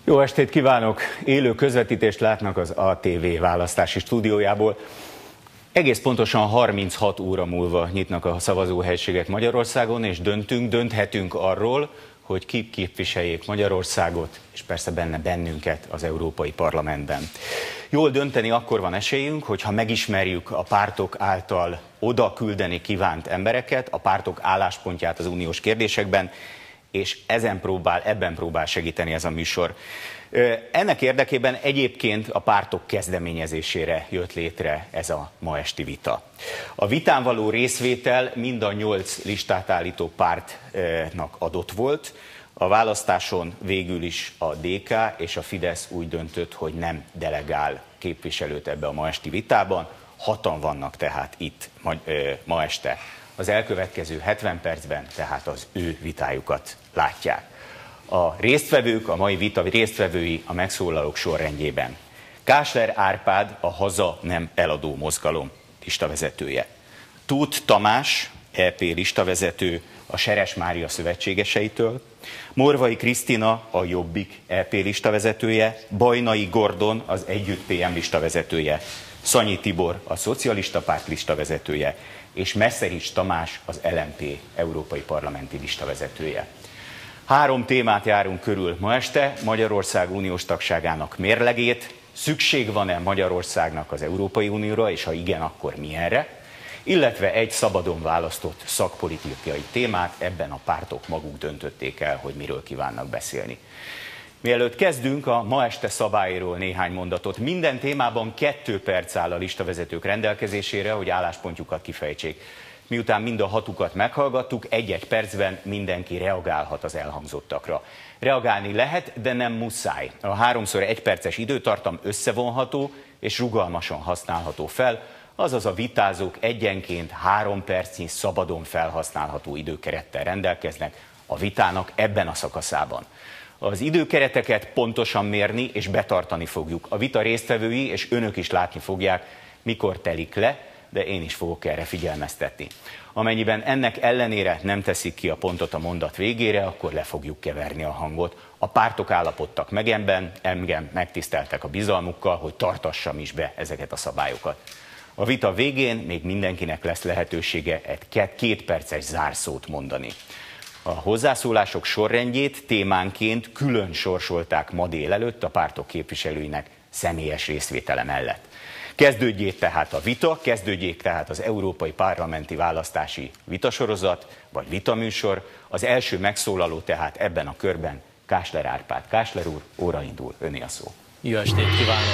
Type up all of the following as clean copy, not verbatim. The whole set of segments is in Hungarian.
Jó estét kívánok! Élő közvetítést látnak az ATV választási stúdiójából. Egész pontosan 36 óra múlva nyitnak a szavazóhelységek Magyarországon, és dönthetünk arról, hogy kik képviseljék Magyarországot, és persze bennünket az Európai Parlamentben. Jól dönteni akkor van esélyünk, hogyha megismerjük a pártok által oda küldeni kívánt embereket, a pártok álláspontját az uniós kérdésekben, és ebben próbál segíteni ez a műsor. Ennek érdekében egyébként a pártok kezdeményezésére jött létre ez a ma esti vita. A vitán való részvétel mind a 8 listát állító pártnak adott volt. A választáson végül is a DK és a Fidesz úgy döntött, hogy nem delegál képviselőt ebbe a ma esti vitában. 6-an vannak tehát itt ma este. Az elkövetkező 70 percben tehát az ő vitájukat látják. A résztvevők, a mai vita résztvevői a megszólalók sorrendjében. Kásler Árpád, a Haza nem eladó mozgalom listavezetője. Tóth Tamás, EP listavezető a Seres Mária szövetségeseitől. Morvai Krisztina, a Jobbik EP listavezetője. Bajnai Gordon, az Együtt PM listavezetője. Szanyi Tibor, a Szocialista Párt listavezetője, és Meszerics Tamás, az LMP európai parlamenti listavezetője. 3 témát járunk körül ma este: Magyarország uniós tagságának mérlegét, szükség van-e Magyarországnak az Európai Unióra, és ha igen, akkor milyenre, illetve egy szabadon választott szakpolitikai témát, ebben a pártok maguk döntötték el, hogy miről kívánnak beszélni. Mielőtt kezdünk, a ma este szabályról néhány mondatot. Minden témában 2 perc áll a listavezetők rendelkezésére, hogy álláspontjukat kifejtsék. Miután mind a 6-ukat meghallgattuk, 1-1 percben mindenki reagálhat az elhangzottakra. Reagálni lehet, de nem muszáj. A 3x1 perces időtartam összevonható és rugalmasan használható fel, azaz a vitázók egyenként 3 percnyi szabadon felhasználható időkerettel rendelkeznek a vitának ebben a szakaszában. Az időkereteket pontosan mérni és betartani fogjuk. A vita résztvevői és önök is látni fogják, mikor telik le, de én is fogok erre figyelmeztetni. Amennyiben ennek ellenére nem teszik ki a pontot a mondat végére, akkor le fogjuk keverni a hangot. A pártok állapodtak meg ebben, engem megtiszteltek a bizalmukkal, hogy tartassam is be ezeket a szabályokat. A vita végén még mindenkinek lesz lehetősége egy 2 perces zárszót mondani. A hozzászólások sorrendjét témánként külön sorsolták ma délelőtt a pártok képviselőinek személyes részvétele mellett. Kezdődjék tehát a vita, kezdődjék tehát az európai parlamenti választási vitasorozat, vagy vitaműsor. Az első megszólaló tehát ebben a körben Kásler Árpád. Kásler úr, óra indul, öné a szó. Jó estét kívánok!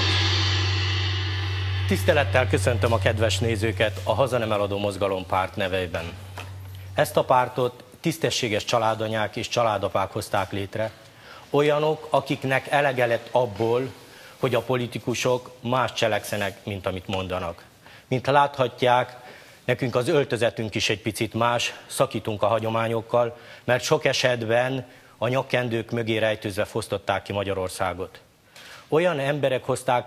Tisztelettel köszöntöm a kedves nézőket a Haza nem eladó mozgalom párt neveiben. Ezt a pártot tisztességes családanyák és családapák hozták létre, olyanok, akiknek elege lett abból, hogy a politikusok más cselekszenek, mint amit mondanak. Mint láthatják, nekünk az öltözetünk is egy picit más, szakítunk a hagyományokkal, mert sok esetben a nyakkendők mögé rejtőzve fosztották ki Magyarországot. Olyan emberek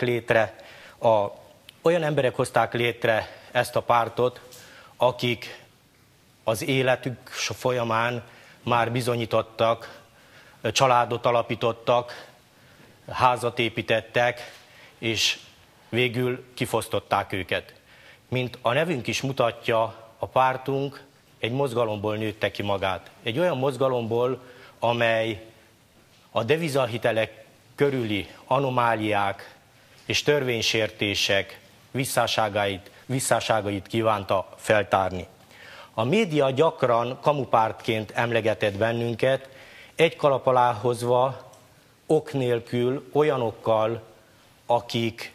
hozták létre ezt a pártot, akik az életük folyamán már bizonyítottak, családot alapítottak, házat építettek, és végül kifosztották őket. Mint a nevünk is mutatja, a pártunk egy mozgalomból nőtte ki magát. Egy olyan mozgalomból, amely a devizahitelek körüli anomáliák és törvénysértések visszásságait kívánta feltárni. A média gyakran kamupártként emlegetett bennünket, egy kalap alá hozva, ok nélkül olyanokkal, akik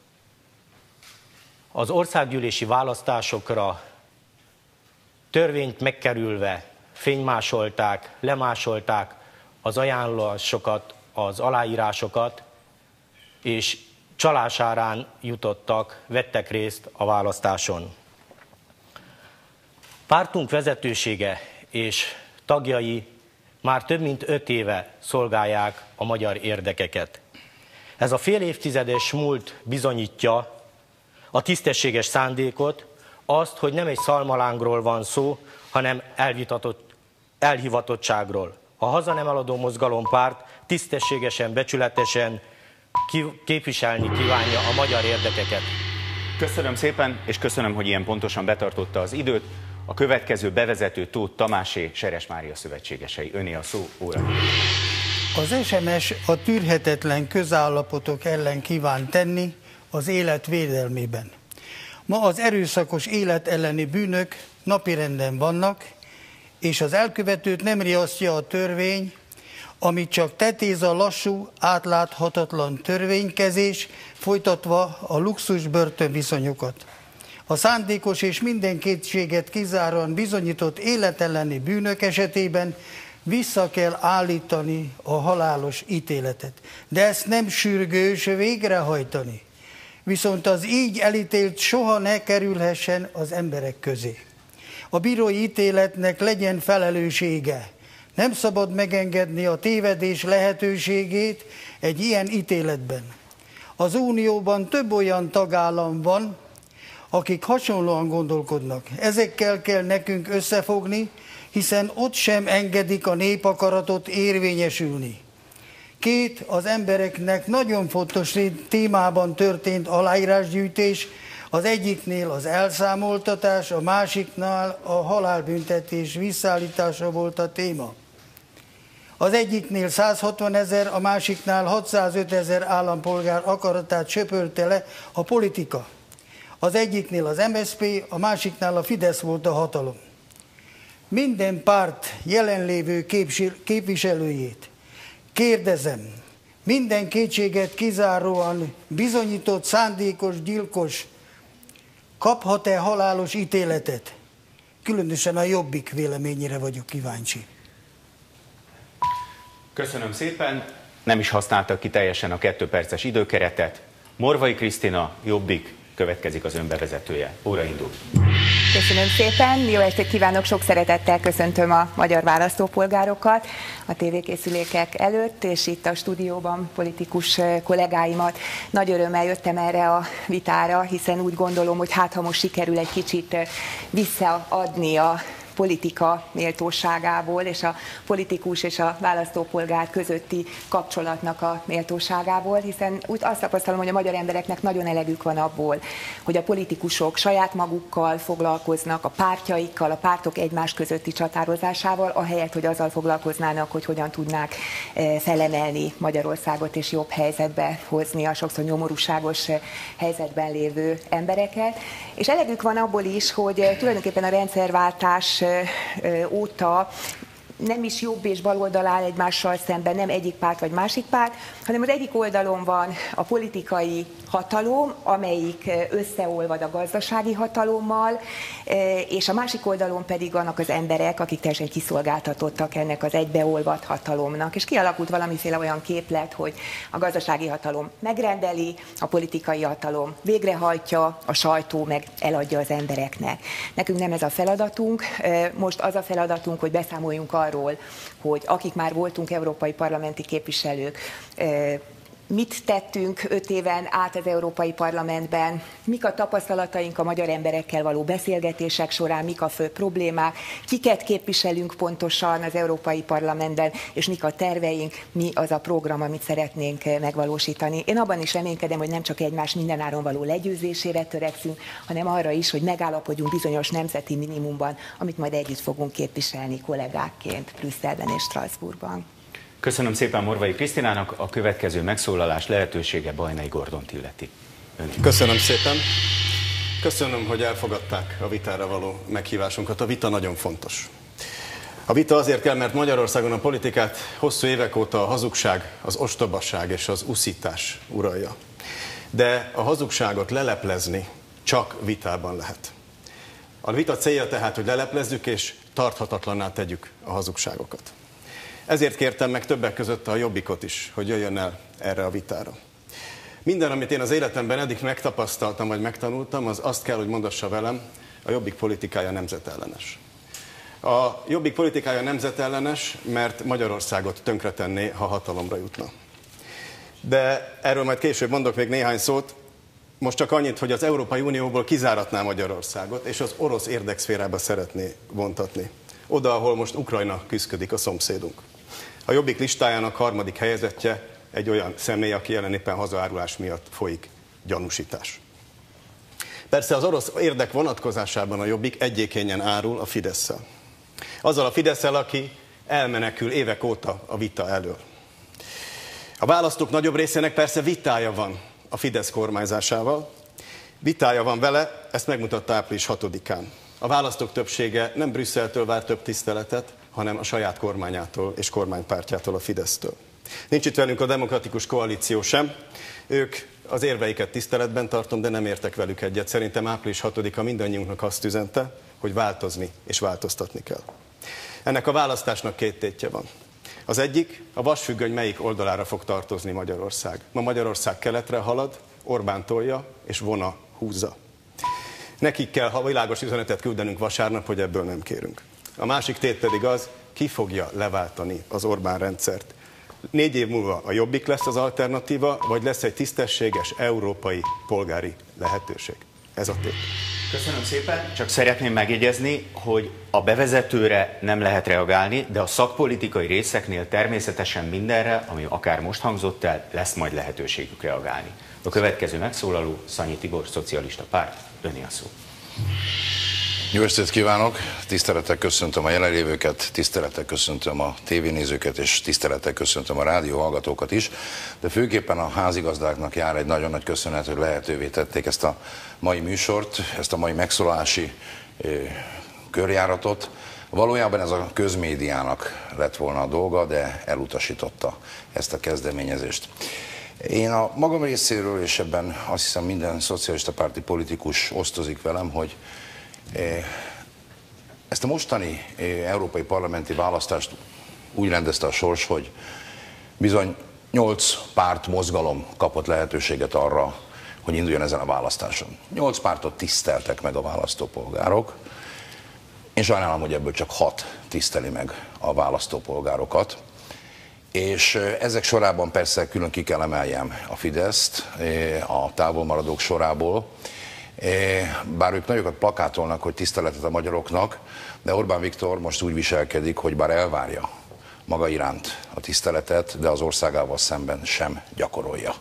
az országgyűlési választásokra törvényt megkerülve fénymásolták, lemásolták az ajánlásokat, az aláírásokat, és csalásárán vettek részt a választáson. Pártunk vezetősége és tagjai már több mint 5 éve szolgálják a magyar érdekeket. Ez a fél évtizedes múlt bizonyítja a tisztességes szándékot, azt, hogy nem egy szalmalángról van szó, hanem elhivatottságról. A Haza nem eladó mozgalompárt tisztességesen, becsületesen képviselni kívánja a magyar érdekeket. Köszönöm szépen, és köszönöm, hogy ilyen pontosan betartotta az időt. A következő bevezető Tóth Tamásé, Seres Mária szövetségesei. Öné a szó, óra. Az SMS a tűrhetetlen közállapotok ellen kíván tenni az élet védelmében. Ma az erőszakos élet elleni bűnök napirenden vannak, és az elkövetőt nem riasztja a törvény, amit csak tetéz a lassú, átláthatatlan törvénykezés, folytatva a luxus börtönviszonyokat. A szándékos és minden kétséget kizáróan bizonyított életelleni bűnök esetében vissza kell állítani a halálos ítéletet. De ezt nem sürgős végrehajtani. Viszont az így elítélt soha ne kerülhessen az emberek közé. A bírói ítéletnek legyen felelőssége. Nem szabad megengedni a tévedés lehetőségét egy ilyen ítéletben. Az Unióban több olyan tagállam van, akik hasonlóan gondolkodnak. Ezekkel kell nekünk összefogni, hiszen ott sem engedik a népakaratot érvényesülni. Két az embereknek nagyon fontos témában történt aláírásgyűjtés, az egyiknél az elszámoltatás, a másiknál a halálbüntetés visszaállítása volt a téma. Az egyiknél 160 000, a másiknál 605 000 állampolgár akaratát söpörte le a politika. Az egyiknél az MSZP, a másiknál a Fidesz volt a hatalom. Minden párt jelenlévő képviselőjét kérdezem, minden kétséget kizáróan bizonyított szándékos gyilkos kaphat-e halálos ítéletet? Különösen a Jobbik véleményére vagyok kíváncsi. Köszönöm szépen. Nem is használtak ki teljesen a 2 perces időkeretet. Morvai Krisztina, Jobbik, következik az önbevezetője. Óra indul. Köszönöm szépen, jó estét kívánok, sok szeretettel köszöntöm a magyar választópolgárokat a tévékészülékek előtt, és itt a stúdióban politikus kollégáimat. Nagy örömmel jöttem erre a vitára, hiszen úgy gondolom, hogy hát ha most sikerül egy kicsit visszaadni a politika méltóságából és a politikus és a választópolgár közötti kapcsolatnak a méltóságából, hiszen úgy azt tapasztalom, hogy a magyar embereknek nagyon elegük van abból, hogy a politikusok saját magukkal foglalkoznak, a pártjaikkal, a pártok egymás közötti csatározásával, ahelyett, hogy azzal foglalkoznának, hogy hogyan tudnák felemelni Magyarországot és jobb helyzetbe hozni a sokszor nyomorúságos helyzetben lévő embereket. És elegük van abból is, hogy tulajdonképpen a rendszerváltás óta nem is jobb és baloldal áll egymással szemben, nem egyik párt vagy másik párt, hanem az egyik oldalon van a politikai hatalom, amelyik összeolvad a gazdasági hatalommal, és a másik oldalon pedig vannak az emberek, akik teljesen kiszolgáltatottak ennek az egybeolvadt hatalomnak. És kialakult valamiféle olyan képlet, hogy a gazdasági hatalom megrendeli, a politikai hatalom végrehajtja, a sajtó meg eladja az embereknek. Nekünk nem ez a feladatunk, most az a feladatunk, hogy beszámoljunk arról, hogy akik már voltunk európai parlamenti képviselők, mit tettünk 5 éven át az Európai Parlamentben, mik a tapasztalataink a magyar emberekkel való beszélgetések során, mik a fő problémák, kiket képviselünk pontosan az Európai Parlamentben, és mik a terveink, mi az a program, amit szeretnénk megvalósítani. Én abban is reménykedem, hogy nem csak egymás mindenáron való legyőzésére törekszünk, hanem arra is, hogy megállapodjunk bizonyos nemzeti minimumban, amit majd együtt fogunk képviselni kollégákként Brüsszelben és Strasbourgban. Köszönöm szépen Morvai Krisztinának, a következő megszólalás lehetősége Bajnai Gordont illeti. Köszönöm szépen. Köszönöm, hogy elfogadták a vitára való meghívásunkat. A vita nagyon fontos. A vita azért kell, mert Magyarországon a politikát hosszú évek óta a hazugság, az ostobaság és az uszítás uralja. De a hazugságot leleplezni csak vitában lehet. A vita célja tehát, hogy leleplezzük és tarthatatlanná tegyük a hazugságokat. Ezért kértem meg többek között a Jobbikot is, hogy jöjjön el erre a vitára. Minden, amit én az életemben eddig megtapasztaltam, vagy megtanultam, az azt kell, hogy mondassa velem, a Jobbik politikája nemzetellenes. A Jobbik politikája nemzetellenes, mert Magyarországot tönkretenné, ha hatalomra jutna. De erről majd később mondok még néhány szót. Most csak annyit, hogy az Európai Unióból kizáratná Magyarországot, és az orosz érdekszférába szeretné vontatni. Oda, ahol most Ukrajna küszködik, a szomszédunk. A Jobbik listájának harmadik helyezettje egy olyan személy, aki jelen éppen hazaárulás miatt folyik gyanúsítás. Persze az orosz érdek vonatkozásában a Jobbik egyékenyen árul a Fidesszel. Azzal a Fidesszel, aki elmenekül évek óta a vita elől. A választók nagyobb részének persze vitája van a Fidesz kormányzásával. Vitája van vele, ezt megmutatta április 6-án. A választók többsége nem Brüsszeltől vár több tiszteletet, hanem a saját kormányától és kormánypártjától, a Fidesztől. Nincs itt velünk a Demokratikus Koalíció sem. Ők az érveiket tiszteletben tartom, de nem értek velük egyet. Szerintem április 6-a mindannyiunknak azt üzente, hogy változni és változtatni kell. Ennek a választásnak két tétje van. Az egyik, a vasfüggöny melyik oldalára fog tartozni Magyarország. Ma Magyarország keletre halad, Orbán tolja és Vona húzza. Nekik kell világos üzenetet küldenünk vasárnap, hogy ebből nem kérünk. A másik tét pedig az, ki fogja leváltani az Orbán rendszert. 4 év múlva a Jobbik lesz az alternatíva, vagy lesz egy tisztességes európai polgári lehetőség. Ez a tét. Köszönöm szépen, csak szeretném megjegyezni, hogy a bevezetőre nem lehet reagálni, de a szakpolitikai részeknél természetesen mindenre, ami akár most hangzott el, lesz majd lehetőségük reagálni. A következő megszólaló Szanyi Tibor, Szocialista Párt, öné a szó. Jó estét kívánok! Tisztelettel köszöntöm a jelenlévőket, tisztelettel köszöntöm a tévénézőket, és tisztelettel köszöntöm a rádióhallgatókat is, de főképpen a házigazdáknak jár egy nagyon nagy köszönet, hogy lehetővé tették ezt a mai műsort, ezt a mai megszólalási körjáratot. Valójában ez a közmédiának lett volna a dolga, de elutasította ezt a kezdeményezést. Én a magam részéről, és ebben azt hiszem minden szocialista párti politikus osztozik velem, hogy ezt a mostani európai parlamenti választást úgy rendezte a sors, hogy bizony 8 párt mozgalom kapott lehetőséget arra, hogy induljon ezen a választáson. 8 pártot tiszteltek meg a választópolgárok. Én sajnálom, hogy ebből csak 6 tiszteli meg a választópolgárokat. És ezek sorában persze külön ki kell emeljem a Fideszt a távolmaradók sorából, bár ők nagyokat plakátolnak, hogy tiszteletet a magyaroknak, de Orbán Viktor most úgy viselkedik, hogy bár elvárja maga iránt a tiszteletet, de az országával szemben sem gyakorolja.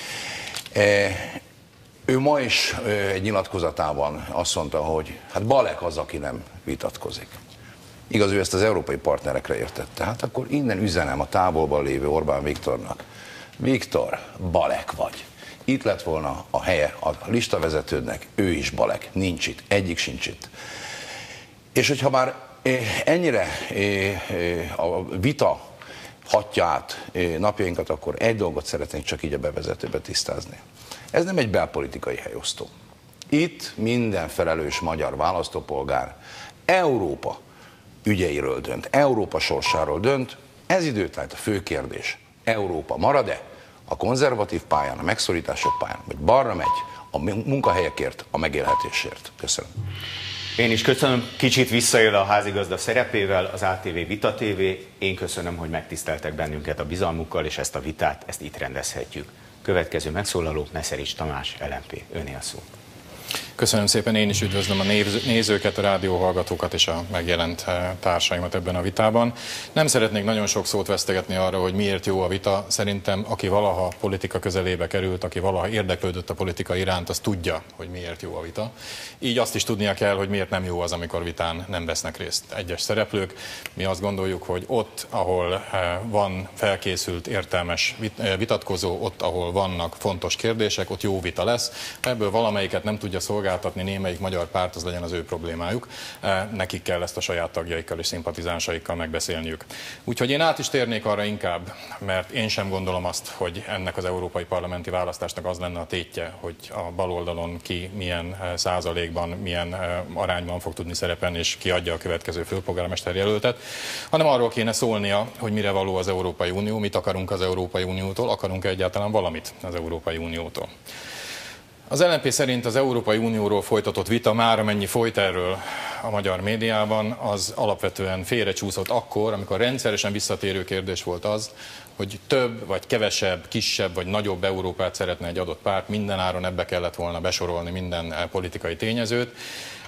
Ő ma is egy nyilatkozatában azt mondta, hogy hát Balek az, aki nem vitatkozik. Igaz, ő ezt az európai partnerekre értette. Hát akkor innen üzenem a távolban lévő Orbán Viktornak. Viktor, Balek vagy. Itt lett volna a helye a listavezetődnek, ő is Balek. Nincs itt, egyik sincs itt. És hogyha már ennyire a vita hatja át napjainkat, akkor egy dolgot szeretnénk csak így a bevezetőbe tisztázni. Ez nem egy belpolitikai helyosztó. Itt minden felelős magyar választópolgár Európa ügyeiről dönt, Európa sorsáról dönt. Ez időtájt a fő kérdés. Európa marad-e a konzervatív pályán, a megszorítások pályán, vagy balra megy a munkahelyekért, a megélhetésért? Köszönöm. Én is köszönöm, kicsit visszaél a házigazda szerepével, az ATV Vita TV. Én köszönöm, hogy megtiszteltek bennünket a bizalmukkal, és ezt a vitát, ezt itt rendezhetjük. Következő megszólaló Meszerics Tamás, LMP. Öné a szó. Köszönöm szépen, én is üdvözlöm a nézőket, a rádióhallgatókat és a megjelent társaimat ebben a vitában. Nem szeretnék nagyon sok szót vesztegetni arra, hogy miért jó a vita. Szerintem, aki valaha politika közelébe került, aki valaha érdeklődött a politika iránt, az tudja, hogy miért jó a vita. Így azt is tudnia kell, hogy miért nem jó az, amikor vitán nem vesznek részt egyes szereplők. Mi azt gondoljuk, hogy ott, ahol van felkészült, értelmes vitatkozó, ott, ahol vannak fontos kérdések, ott jó vita lesz. Ebből valamelyiket nem tudja szolgáltatni némelyik magyar párt, az legyen az ő problémájuk. Nekik kell ezt a saját tagjaikkal és szimpatizánsaikkal megbeszélniük. Úgyhogy én át is térnék arra inkább, mert én sem gondolom azt, hogy ennek az európai parlamenti választásnak az lenne a tétje, hogy a baloldalon ki milyen százalékban, milyen arányban fog tudni szerepelni, és ki adja a következő főpolgármester jelöltet, hanem arról kéne szólnia, hogy mire való az Európai Unió, mit akarunk az Európai Uniótól, akarunk-e egyáltalán valamit az Európai Uniótól. Az LNP szerint az Európai Unióról folytatott vita, már amennyi folyt erről a magyar médiában, az alapvetően félrecsúszott akkor, amikor rendszeresen visszatérő kérdés volt az, hogy több vagy kevesebb, kisebb vagy nagyobb Európát szeretne egy adott párt, mindenáron ebbe kellett volna besorolni minden politikai tényezőt.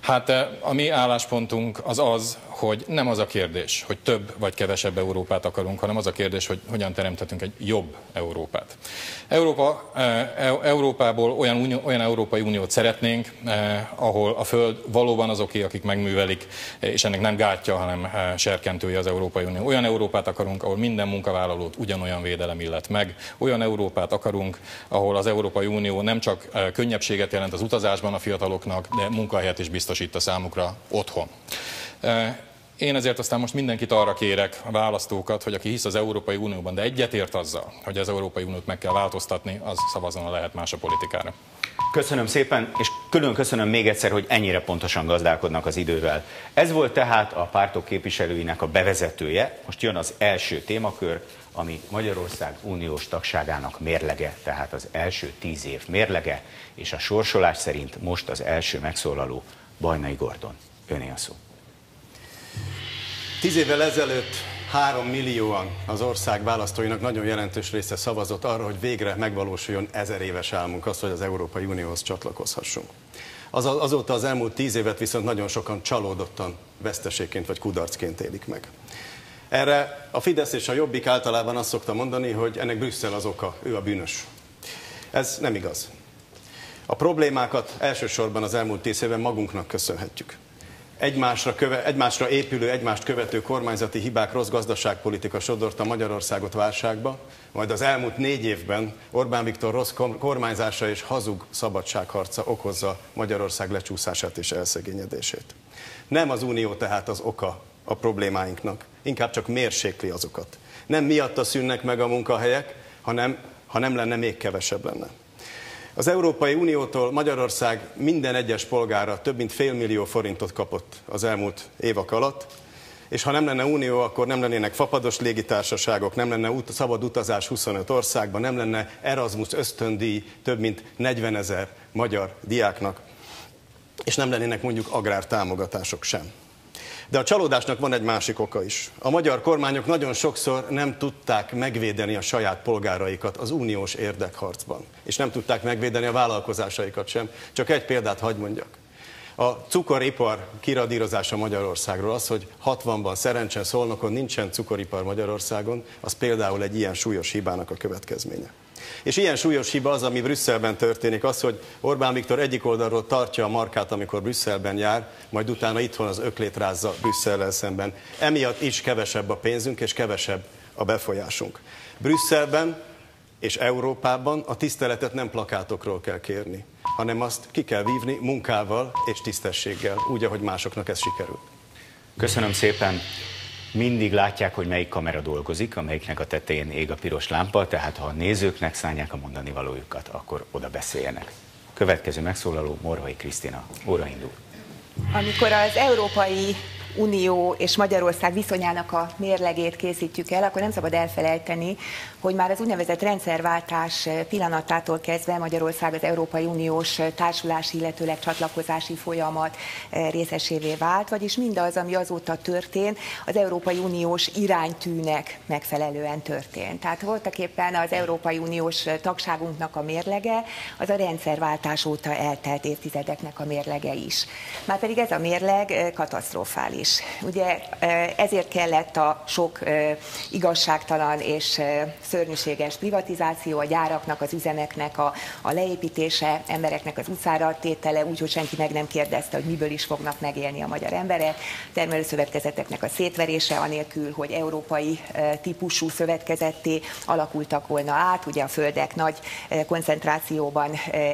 Hát a mi álláspontunk az, hogy nem az a kérdés, hogy több vagy kevesebb Európát akarunk, hanem az a kérdés, hogy hogyan teremthetünk egy jobb Európát. Európából olyan Európai Uniót szeretnénk, ahol a Föld valóban azoké, akik megművelik, és ennek nem gátja, hanem serkentője az Európai Unió. Olyan Európát akarunk, ahol minden munkavállalót ugyanolyan védelem illet meg. Olyan Európát akarunk, ahol az Európai Unió nem csak könnyebbséget jelent az utazásban a fiataloknak, de munkahelyet is biztosít a számukra otthon. Én ezért aztán most mindenkit arra kérek, a választókat, hogy aki hisz az Európai Unióban, de egyetért azzal, hogy az Európai Uniót meg kell változtatni, az szavazzon a lehet más a politikára. Köszönöm szépen, és külön köszönöm még egyszer, hogy ennyire pontosan gazdálkodnak az idővel. Ez volt tehát a pártok képviselőinek a bevezetője. Most jön az első témakör, ami Magyarország uniós tagságának mérlege, tehát az első 10 év mérlege, és a sorsolás szerint most az első megszólaló Bajnai Gordon. Öné a szó. 10 évvel ezelőtt 3 millióan az ország választóinak nagyon jelentős része szavazott arra, hogy végre megvalósuljon 1000 éves álmunk, az, hogy az Európai Unióhoz csatlakozhassunk. Azóta az elmúlt 10 évet viszont nagyon sokan csalódottan, veszteségként vagy kudarcként élik meg. Erre a Fidesz és a Jobbik általában azt szokta mondani, hogy ennek Brüsszel az oka, ő a bűnös. Ez nem igaz. A problémákat elsősorban az elmúlt 10 évben magunknak köszönhetjük. Egymásra épülő, egymást követő kormányzati hibák, rossz gazdaságpolitika sodorta Magyarországot válságba, majd az elmúlt 4 évben Orbán Viktor rossz kormányzása és hazug szabadságharca okozza Magyarország lecsúszását és elszegényedését. Nem az Unió tehát az oka a problémáinknak, inkább csak mérsékli azokat. Nem miatta szűnnek meg a munkahelyek, ha nem lenne, még kevesebb lenne. Az Európai Uniótól Magyarország minden egyes polgára több mint fél millió forintot kapott az elmúlt évek alatt, és ha nem lenne unió, akkor nem lennének fapados légitársaságok, nem lenne szabad utazás 25 országban, nem lenne Erasmus ösztöndíj több mint 40 000 magyar diáknak, és nem lennének mondjuk agrártámogatások sem. De a csalódásnak van egy másik oka is. A magyar kormányok nagyon sokszor nem tudták megvédeni a saját polgáraikat az uniós érdekharcban, és nem tudták megvédeni a vállalkozásaikat sem. Csak egy példát hadd mondjak. A cukoripar kiradírozása Magyarországról, az, hogy 60-ban Szerencsen, Szolnokon nincsen cukoripar Magyarországon, az például egy ilyen súlyos hibának a következménye. És ilyen súlyos hiba az, ami Brüsszelben történik, az, hogy Orbán Viktor egyik oldalról tartja a markát, amikor Brüsszelben jár, majd utána itthon az öklét rázza Brüsszellel szemben. Emiatt is kevesebb a pénzünk és kevesebb a befolyásunk. Brüsszelben és Európában a tiszteletet nem plakátokról kell kérni, hanem azt ki kell vívni munkával és tisztességgel, úgy, ahogy másoknak ez sikerül. Köszönöm szépen. Mindig látják, hogy melyik kamera dolgozik, amelyiknek a tetején ég a piros lámpa, tehát ha a nézőknek szánják a mondani valójukat, akkor oda beszéljenek. Következő megszólaló Morvai Krisztina. Óra indul. Amikor az Európai Unió és Magyarország viszonyának a mérlegét készítjük el, akkor nem szabad elfelejteni, hogy már az úgynevezett rendszerváltás pillanatától kezdve Magyarország az Európai Uniós társulási, illetőleg csatlakozási folyamat részesévé vált, vagyis mindaz, ami azóta történt, az Európai Uniós iránytűnek megfelelően történt. Tehát voltaképpen az Európai Uniós tagságunknak a mérlege, az a rendszerváltás óta eltelt évtizedeknek a mérlege is. Márpedig ez a mérleg katasztrofális. Ugye ezért kellett a sok igazságtalan és szörnyűséges privatizáció, a gyáraknak, az üzemeknek a leépítése, embereknek az utcára tétele, úgyhogy senki meg nem kérdezte, hogy miből is fognak megélni a magyar emberek, termelőszövetkezeteknek a szétverése, anélkül, hogy európai típusú szövetkezetté alakultak volna át, ugye a földek nagy koncentrációban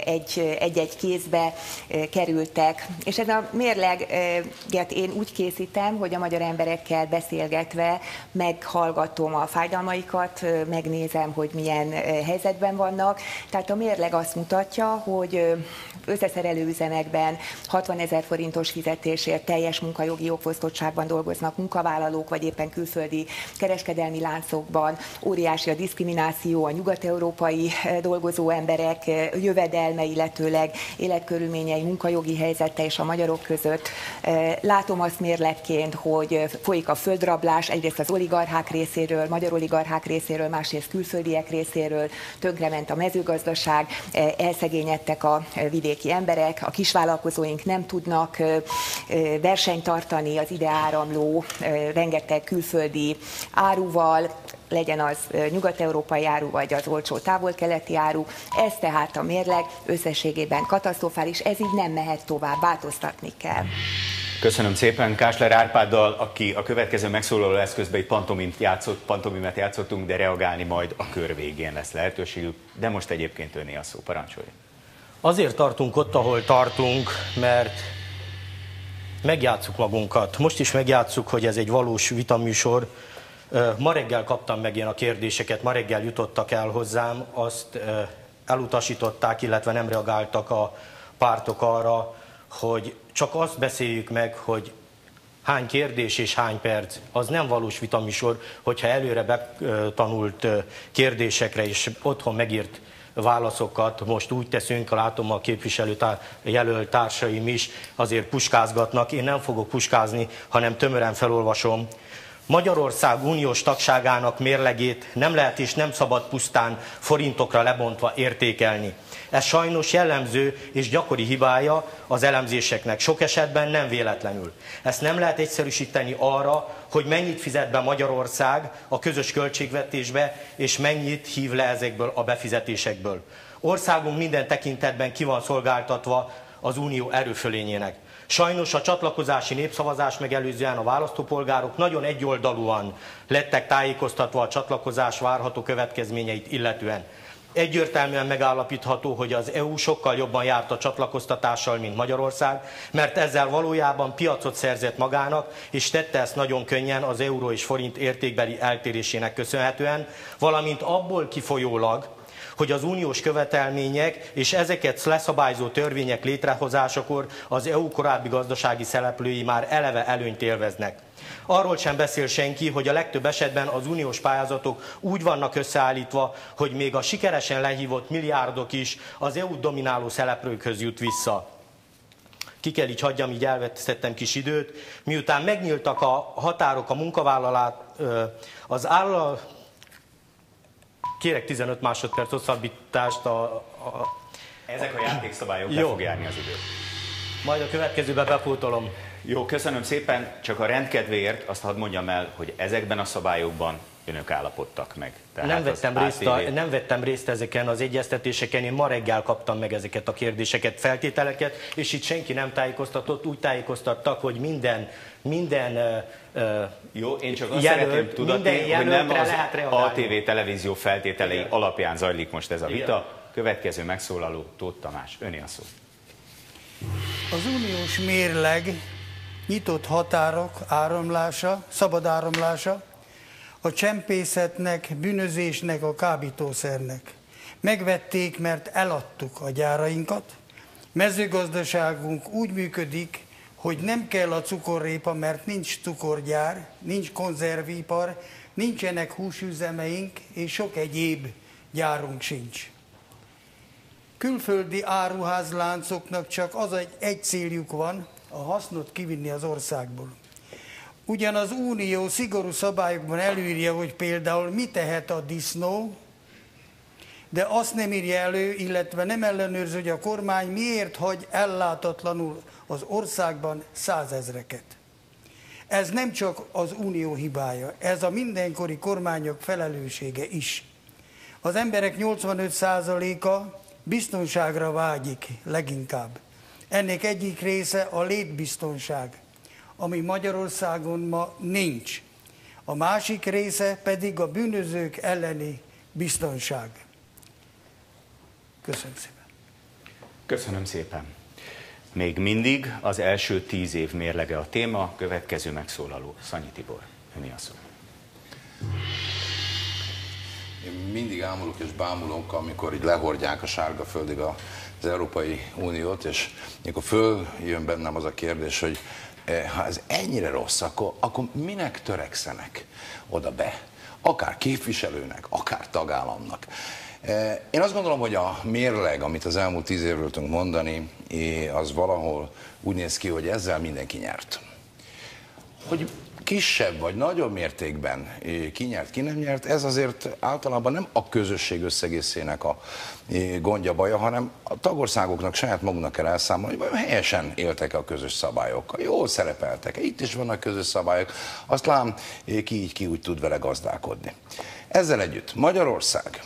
egy-egy kézbe kerültek, és ez a mérleget én úgy készítem, hogy a magyar emberekkel beszélgetve meghallgatom a fájdalmaikat, megnézem, hogy milyen helyzetben vannak. Tehát a mérleg azt mutatja, hogy összeszerelő üzemekben 60 000 forintos fizetésért teljes munkajogi jogfosztottságban dolgoznak munkavállalók, vagy éppen külföldi kereskedelmi láncokban. Óriási a diszkrimináció a nyugat-európai dolgozó emberek jövedelme, illetőleg életkörülményei, munkajogi helyzete és a magyarok között. Látom azt mérleg jelenetként, hogy folyik a földrablás, egyrészt az oligarchák részéről, magyar oligarchák részéről, másrészt külföldiek részéről, tönkrement a mezőgazdaság, elszegényedtek a vidéki emberek, a kisvállalkozóink nem tudnak versenyt tartani az ide áramló rengeteg külföldi áruval, legyen az nyugat-európai áru, vagy az olcsó távol-keleti áru. Ez tehát a mérleg összességében katasztrofális, ez így nem mehet tovább, változtatni kell. Köszönöm szépen Kásler Árpáddal, aki a következő megszólaló eszközben egy pantomimet játszottunk, de reagálni majd a kör végén lesz lehetőségük, de most egyébként öné a szó, parancsolja. Azért tartunk ott, ahol tartunk, mert megjátsszuk magunkat. Most is megjátsszuk, hogy ez egy valós vitaműsor. Ma reggel kaptam meg én a kérdéseket, ma reggel jutottak el hozzám, azt elutasították, illetve nem reagáltak a pártok arra, hogy csak azt beszéljük meg, hogy hány kérdés és hány perc. Az nem valós vitaműsor, hogyha előre betanult kérdésekre és otthon megírt válaszokat most úgy teszünk, látom a képviselőjelölt társaim is azért puskázgatnak, én nem fogok puskázni, hanem tömören felolvasom. Magyarország uniós tagságának mérlegét nem lehet és nem szabad pusztán forintokra lebontva értékelni. Ez sajnos jellemző és gyakori hibája az elemzéseknek, sok esetben nem véletlenül. Ezt nem lehet egyszerűsíteni arra, hogy mennyit fizet be Magyarország a közös költségvetésbe, és mennyit hív le ezekből a befizetésekből. Országunk minden tekintetben ki van szolgáltatva az unió erőfölényének. Sajnos a csatlakozási népszavazás megelőzően a választópolgárok nagyon egyoldalúan lettek tájékoztatva a csatlakozás várható következményeit illetően. Egyértelműen megállapítható, hogy az EU sokkal jobban járt a csatlakoztatással, mint Magyarország, mert ezzel valójában piacot szerzett magának, és tette ezt nagyon könnyen az euró és forint értékbeli eltérésének köszönhetően, valamint abból kifolyólag, hogy az uniós követelmények és ezeket leszabályzó törvények létrehozásakor az EU korábbi gazdasági szereplői már eleve előnyt élveznek. Arról sem beszél senki, hogy a legtöbb esetben az uniós pályázatok úgy vannak összeállítva, hogy még a sikeresen lehívott milliárdok is az EU domináló szereplőkhöz jut vissza. Ki kell így hagyjam, így elvesztettem kis időt. Miután megnyíltak a határok a munkavállalás, az állam... Kérek 15 másodperc hosszabbítást Ezek a játékszabályok, le fog járni az idő. Majd a következőben bepótolom. Jó, köszönöm szépen. Csak a rendkedvéért azt hadd mondjam el, hogy ezekben a szabályokban önök állapodtak meg. Nem vettem részt ezeken az egyeztetéseken, én ma reggel kaptam meg ezeket a kérdéseket, feltételeket, és itt senki nem tájékoztatott, úgy tájékoztattak, hogy minden jó, én csak azt szeretném tudatni, hogy nem az ATV televízió feltételei alapján zajlik most ez a vita. Következő megszólaló Tóth Tamás, öné a szó. Az uniós mérleg nyitott határok áramlása, szabad áramlása, a csempészetnek, bűnözésnek, a kábítószernek. Megvették, mert eladtuk a gyárainkat. Mezőgazdaságunk úgy működik, hogy nem kell a cukorrépa, mert nincs cukorgyár, nincs konzervipar, nincsenek húsüzemeink, és sok egyéb gyárunk sincs. Külföldi áruházláncoknak csak az egy céljuk van, a hasznot kivinni az országból. Ugyan az Unió szigorú szabályokban előírja, hogy például mi tehet a disznó, de azt nem írja elő, illetve nem ellenőrző, hogy a kormány miért hagy ellátatlanul az országban 100 000-eket. Ez nem csak az Unió hibája, ez a mindenkori kormányok felelőssége is. Az emberek 85%-a biztonságra vágyik leginkább. Ennek egyik része a létbiztonság, ami Magyarországon ma nincs. A másik része pedig a bűnözők elleni biztonság. Köszönöm szépen. Köszönöm szépen. Még mindig az első 10 év mérlege a téma, következő megszólaló Szanyi Tibor. Öné a szó. Én mindig ámulok és bámulok, amikor így lehordják a sárga földig az Európai Uniót, és amikor följön bennem az a kérdés, hogy ha ez ennyire rossz, akkor minek törekszenek oda be? Akár képviselőnek, akár tagállamnak. Én azt gondolom, hogy a mérleg, amit az elmúlt 10 évről tudunk mondani, az valahol úgy néz ki, hogy ezzel mindenki nyert. hogy kisebb vagy nagyobb mértékben ki nyert, ki nem nyert, ez azért általában nem a közösség összegészének a gondja, baja, hanem a tagországoknak saját maguknak kell elszámolni, hogy helyesen éltek a közös szabályokkal, jól szerepeltek, itt is vannak közös szabályok, azt lám ki így, ki úgy tud vele gazdálkodni. Ezzel együtt Magyarország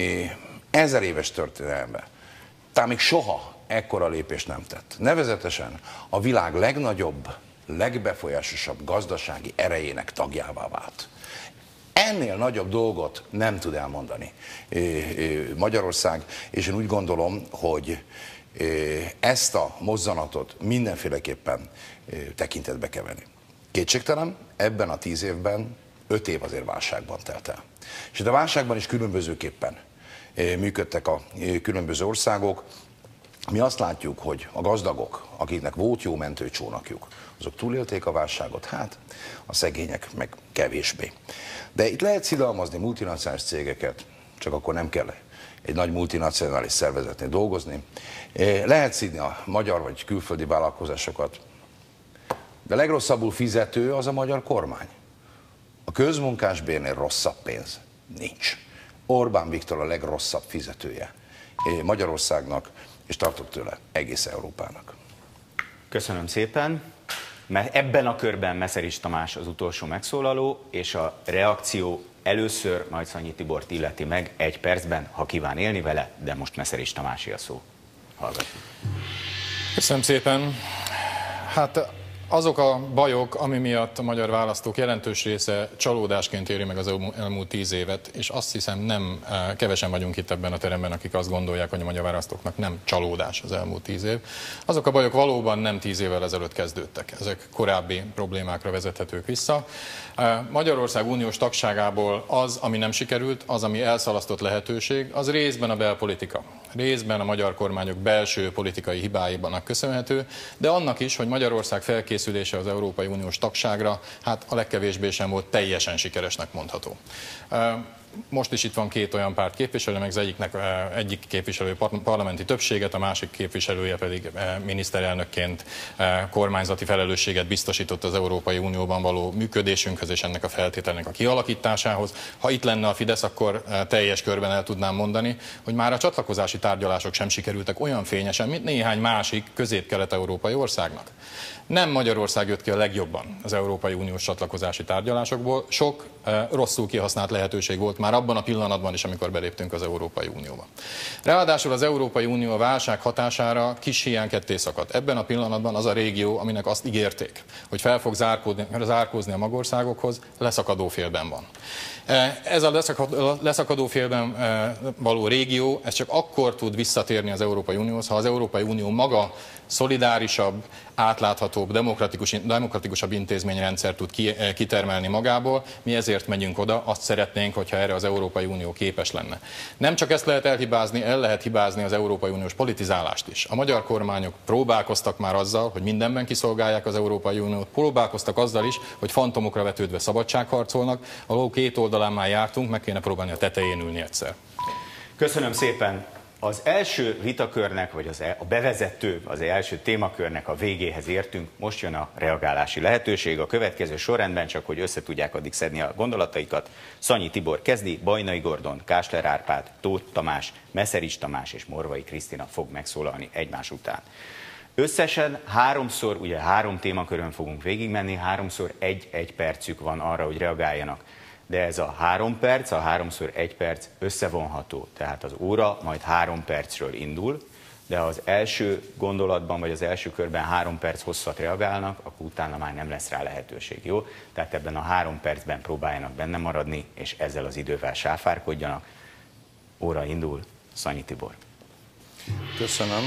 1000 éves történelemben talán még soha ekkora lépést nem tett. Nevezetesen a világ legnagyobb, legbefolyásosabb gazdasági erejének tagjává vált. Ennél nagyobb dolgot nem tud elmondani Magyarország, és én úgy gondolom, hogy ezt a mozzanatot mindenféleképpen tekintetbe kell venni. Kétségtelen, ebben a 10 évben 5 év azért válságban telt el. És a válságban is különbözőképpen működtek a különböző országok. Mi azt látjuk, hogy a gazdagok, akiknek volt jó mentőcsónakjuk, azok túlélték a válságot, hát a szegények meg kevésbé. De itt lehet szidalmazni multinacionális cégeket, csak akkor nem kell egy nagy multinacionális szervezetnél dolgozni. Lehet szidni a magyar vagy külföldi vállalkozásokat, de legrosszabbul fizető az a magyar kormány. A közmunkásbérnél rosszabb pénz nincs. Orbán Viktor a legrosszabb fizetője Magyarországnak, és tartok tőle egész Európának. Köszönöm szépen. Mert ebben a körben Meszerics Tamás az utolsó megszólaló, és a reakció először majd Szanyi Tibort illeti meg 1 percben, ha kíván élni vele, de most Meszerics Tamásé a szó. Hallgatjuk. Köszönöm szépen. Hát azok a bajok, ami miatt a magyar választók jelentős része csalódásként éri meg az elmúlt 10 évet, és azt hiszem nem kevesen vagyunk itt ebben a teremben, akik azt gondolják, hogy a magyar választóknak nem csalódás az elmúlt 10 év. Azok a bajok valóban nem 10 évvel ezelőtt kezdődtek. Ezek korábbi problémákra vezethetők vissza. Magyarország uniós tagságából az, ami nem sikerült, az, ami elszalasztott lehetőség, az részben a belpolitika. Részben a magyar kormányok belső politikai hibáiban köszönhető, de annak is, hogy Magyarország felkészülése az Európai Uniós tagságra, hát a legkevésbé sem volt teljesen sikeresnek mondható. Most is itt van 2 olyan párt képviselő, meg az egyik képviselő parlamenti többséget, a másik képviselője pedig miniszterelnökként kormányzati felelősséget biztosított az Európai Unióban való működésünkhöz és ennek a feltételnek a kialakításához. Ha itt lenne a Fidesz, akkor teljes körben el tudnám mondani, hogy már a csatlakozási tárgyalások sem sikerültek olyan fényesen, mint néhány másik közép-kelet-európai országnak. Nem Magyarország jött ki a legjobban az Európai Uniós csatlakozási tárgyalásokból, sok rosszul kihasznált lehetőség volt már abban a pillanatban is, amikor beléptünk az Európai Unióba. Ráadásul az Európai Unió a válság hatására kis hiány ketté szakadt. Ebben a pillanatban az a régió, aminek azt ígérték, hogy fel fog zárkózni a magországokhoz, leszakadó félben van. Ez a leszakadó félben való régió, ez csak akkor tud visszatérni az Európai Unióhoz, ha az Európai Unió maga szolidárisabb, átláthatóbb, demokratikusabb intézményrendszer tud kitermelni magából. Mi ezért megyünk oda, azt szeretnénk, hogyha erre az Európai Unió képes lenne. Nem csak ezt lehet elhibázni, el lehet hibázni az Európai Uniós politizálást is. A magyar kormányok próbálkoztak már azzal, hogy mindenben kiszolgálják az Európai Uniót, próbálkoztak azzal is, hogy fantomokra vetődve szabadságharcolnak. A ló 2 oldalán már jártunk, meg kéne próbálni a tetején ülni egyszer. Köszönöm szépen. Az első vitakörnek, vagy a bevezető, az első témakörnek a végéhez értünk, most jön a reagálási lehetőség. A következő sorrendben, csak hogy össze tudják addig szedni a gondolataikat, Szanyi Tibor kezdi, Bajnai Gordon, Kásler Árpád, Tóth Tamás, Meszerics Tamás és Morvai Krisztina fog megszólalni egymás után. Összesen 3-szor, ugye 3 témakörön fogunk végigmenni, 3-szor 1 percük van arra, hogy reagáljanak. De ez a 3 perc, a 3-szor 1 perc összevonható. Tehát az óra majd 3 percről indul, de ha az első gondolatban vagy az első körben 3 perc hosszat reagálnak, akkor utána már nem lesz rá lehetőség, jó? Tehát ebben a 3 percben próbáljanak benne maradni, és ezzel az idővel sáfárkodjanak. Óra indul, Szanyi Tibor. Köszönöm.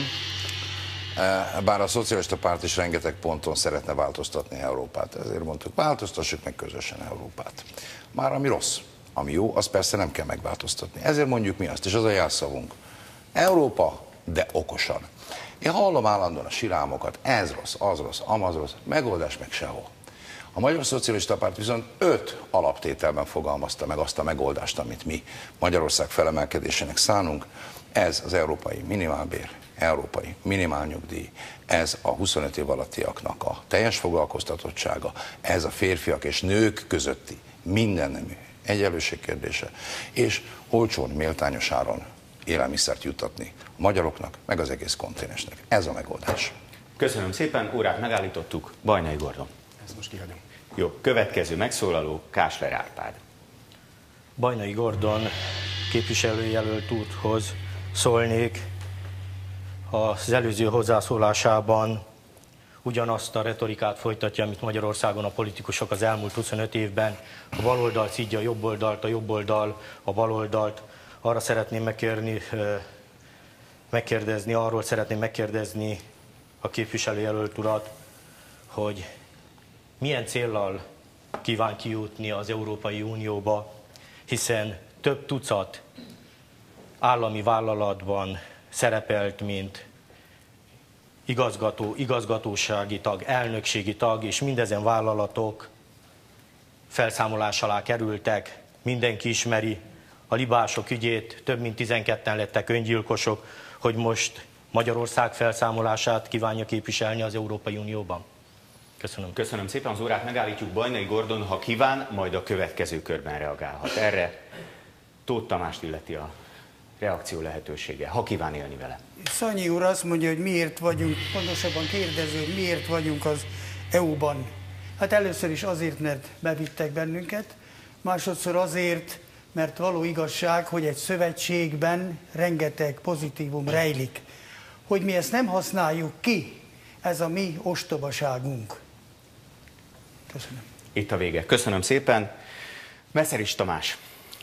Bár a szocialista párt is rengeteg ponton szeretne változtatni Európát. Ezért mondtuk, változtassuk meg közösen Európát. Már ami rossz, ami jó, azt persze nem kell megváltoztatni. Ezért mondjuk mi azt, és az a jelszavunk. Európa, de okosan. Én hallom állandóan a sirámokat, ez rossz, az rossz, amaz rossz, megoldás meg sehol. A Magyar Szocialista Párt viszont 5 alaptételben fogalmazta meg azt a megoldást, amit mi Magyarország felemelkedésének szánunk. Ez az európai minimálbér, európai minimálnyugdíj, ez a 25 év alattiaknak a teljes foglalkoztatottsága, ez a férfiak és nők közötti mindennemű egyenlőség kérdése, és olcsón, méltányos áron élelmiszert juttatni a magyaroknak, meg az egész kontinensnek. Ez a megoldás. Köszönöm szépen, órát megállítottuk. Bajnai Gordon. Ezt most kihagyom. Jó, következő megszólaló Kásler Árpád. Bajnai Gordon képviselőjelölt úrhoz szólnék. Az előző hozzászólásában ugyanazt a retorikát folytatja, amit Magyarországon a politikusok az elmúlt 25 évben. A baloldal szidja a jobb oldalt, a jobb oldal a baloldalt. Arról szeretném megkérdezni a képviselőjelölt urat, hogy milyen céllal kíván kijutni az Európai Unióba, hiszen több tucat állami vállalatban szerepelt, mint igazgató, igazgatósági tag, elnökségi tag, és mindezen vállalatok felszámolás alá kerültek. Mindenki ismeri a libások ügyét, több mint 12-en lettek öngyilkosok, hogy most Magyarország felszámolását kívánja képviselni az Európai Unióban. Köszönöm. Köszönöm szépen, az órát megállítjuk. Bajnai Gordon, ha kíván, majd a következő körben reagálhat. Erre Tóth Tamást illeti a reakció lehetősége, ha kíván élni vele. Szanyi úr azt mondja, hogy miért vagyunk, pontosabban kérdező, hogy miért vagyunk az EU-ban. Hát először is azért, mert bevittek bennünket, másodszor azért, mert való igazság, hogy egy szövetségben rengeteg pozitívum rejlik. Hogy mi ezt nem használjuk ki, ez a mi ostobaságunk. Köszönöm. Itt a vége. Köszönöm szépen. Meszerics Tamás.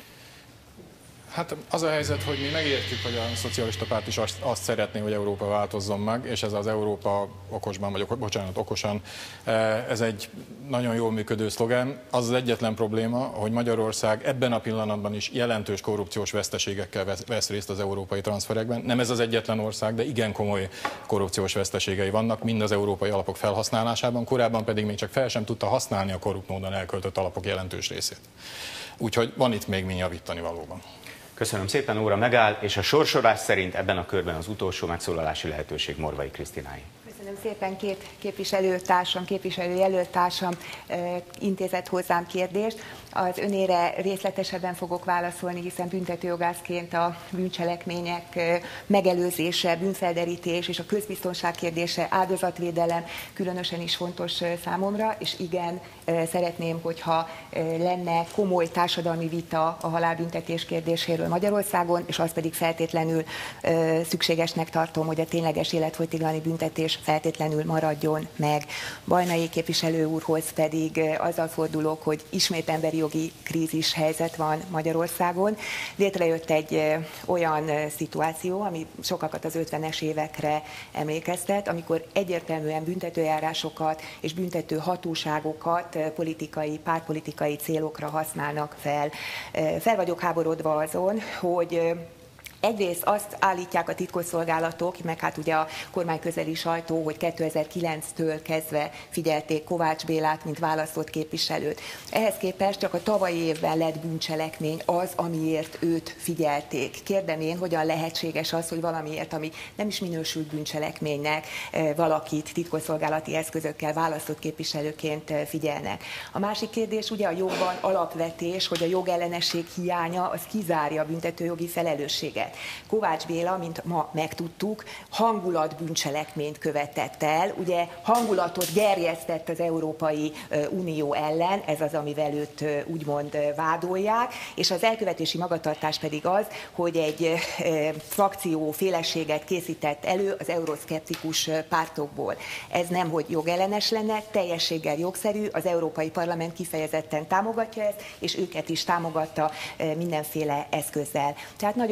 Hát az a helyzet, hogy mi megértjük, hogy a szocialista párt is azt szeretné, hogy Európa változzon meg, és ez az Európa okosban, vagy bocsánat, okosan, ez egy nagyon jól működő szlogen. Az az egyetlen probléma, hogy Magyarország ebben a pillanatban is jelentős korrupciós veszteségekkel vesz részt az európai transferekben. Nem ez az egyetlen ország, de igen komoly korrupciós veszteségei vannak, mind az európai alapok felhasználásában, korábban pedig még csak fel sem tudta használni a korrupt módon elköltött alapok jelentős részét. Úgyhogy van itt még mi javítani valóban. Köszönöm szépen, óra megáll, és a sorsolás szerint ebben a körben az utolsó megszólalási lehetőség Morvai Krisztináé. Köszönöm szépen, két képviselőjelöltársam intézett hozzám kérdést. Az önére részletesebben fogok válaszolni, hiszen büntetőjogászként a bűncselekmények megelőzése, bűnfelderítés és a közbiztonság kérdése, áldozatvédelem különösen is fontos számomra, és igen, szeretném, hogyha lenne komoly társadalmi vita a halálbüntetés kérdéséről Magyarországon, és az pedig feltétlenül szükségesnek tartom, hogy a tényleges életfogytiglani büntetés feltétlenül maradjon meg. Bajnai képviselő úrhoz pedig azzal fordulok, hogy ismét emberi jogi krízis helyzet van Magyarországon. Létrejött egy olyan szituáció, ami sokakat az 50-es évekre emlékeztet, amikor egyértelműen büntetőjárásokat és büntető hatóságokat pártpolitikai célokra használnak fel. Fel vagyok háborodva azon, hogy egyrészt azt állítják a titkosszolgálatok, meg hát ugye a kormányközeli sajtó, hogy 2009-től kezdve figyelték Kovács Bélát, mint választott képviselőt. Ehhez képest csak a tavalyi évben lett bűncselekmény az, amiért őt figyelték. Kérdem én, hogyan lehetséges az, hogy valamiért, ami nem is minősült bűncselekménynek, valakit titkosszolgálati eszközökkel választott képviselőként figyelnek. A másik kérdés ugye a jogban alapvetés, hogy a jogellenesség hiánya az kizárja a büntetőjogi felelősséget. Kovács Béla, mint ma megtudtuk, hangulatbűncselekményt követett el, ugye hangulatot gerjesztett az Európai Unió ellen, ez az, amivel őt úgymond vádolják, és az elkövetési magatartás pedig az, hogy egy frakció féleséget készített elő az euroszkeptikus pártokból. Ez nem, hogy jogellenes lenne, teljességgel jogszerű, az Európai Parlament kifejezetten támogatja ezt, és őket is támogatta mindenféle eszközzel. Tehát nagyon kérem,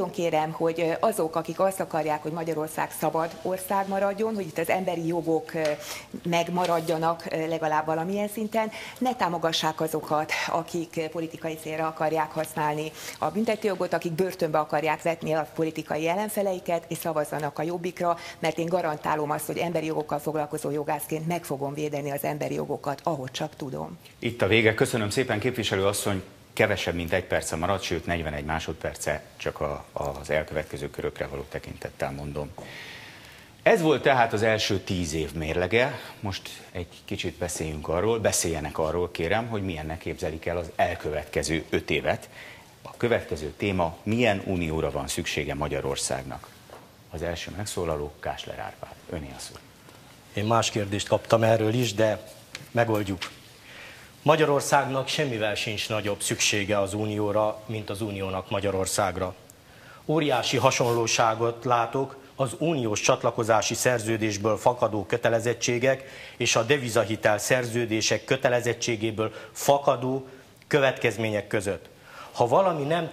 kérdezem, hogy azok, akik azt akarják, hogy Magyarország szabad ország maradjon, hogy itt az emberi jogok megmaradjanak legalább valamilyen szinten, ne támogassák azokat, akik politikai célra akarják használni a büntetőjogot, akik börtönbe akarják vetni a politikai ellenfeleiket, és szavazzanak a Jobbikra, mert én garantálom azt, hogy emberi jogokkal foglalkozó jogászként meg fogom védeni az emberi jogokat, ahogy csak tudom. Itt a vége. Köszönöm szépen, képviselő asszony. Kevesebb, mint 1 perce maradt, sőt 41 másodperce, csak az elkövetkező körökre való tekintettel mondom. Ez volt tehát az első 10 év mérlege. Most egy kicsit beszéljenek arról, kérem, hogy milyennek képzelik el az elkövetkező 5 évet. A következő téma, milyen unióra van szüksége Magyarországnak. Az első megszólaló Kásler Árpád. Öné a szó. Én más kérdést kaptam erről is, de megoldjuk. Magyarországnak semmivel sincs nagyobb szüksége az unióra, mint az uniónak Magyarországra. Óriási hasonlóságot látok az uniós csatlakozási szerződésből fakadó kötelezettségek és a devizahitel szerződések kötelezettségéből fakadó következmények között. Ha valami nem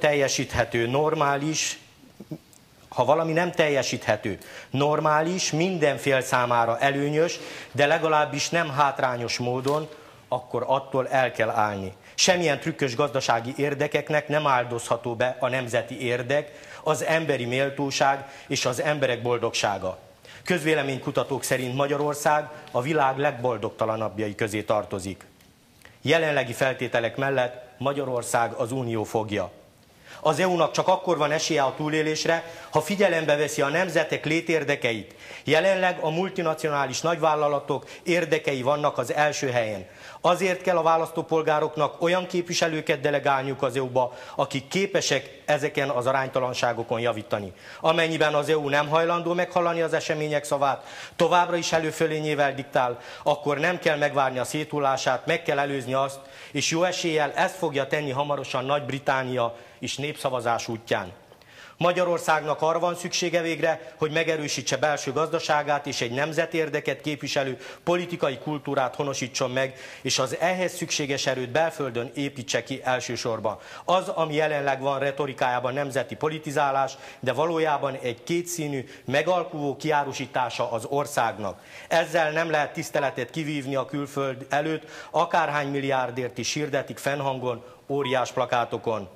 teljesíthető, normális, minden fél számára előnyös, de legalábbis nem hátrányos módon, akkor attól el kell állni. Semmilyen trükkös gazdasági érdekeknek nem áldozható be a nemzeti érdek, az emberi méltóság és az emberek boldogsága. Közvéleménykutatók szerint Magyarország a világ legboldogtalanabbjai közé tartozik. Jelenlegi feltételek mellett Magyarország az unió fogja. Az EU-nak csak akkor van esélye a túlélésre, ha figyelembe veszi a nemzetek létérdekeit. Jelenleg a multinacionális nagyvállalatok érdekei vannak az első helyen. Azért kell a választópolgároknak olyan képviselőket delegálniuk az EU-ba, akik képesek ezeken az aránytalanságokon javítani. Amennyiben az EU nem hajlandó meghallani az események szavát, továbbra is előfölényével diktál, akkor nem kell megvárni a széthullását, meg kell előzni azt, és jó eséllyel ezt fogja tenni hamarosan Nagy-Britannia is népszavazás útján. Magyarországnak arra van szüksége végre, hogy megerősítse belső gazdaságát és egy nemzetérdeket képviselő politikai kultúrát honosítson meg, és az ehhez szükséges erőt belföldön építse ki elsősorban. Az, ami jelenleg van retorikájában nemzeti politizálás, de valójában egy kétszínű, megalkuvó kiárusítása az országnak. Ezzel nem lehet tiszteletet kivívni a külföld előtt, akárhány milliárdért is hirdetik fennhangon, óriás plakátokon.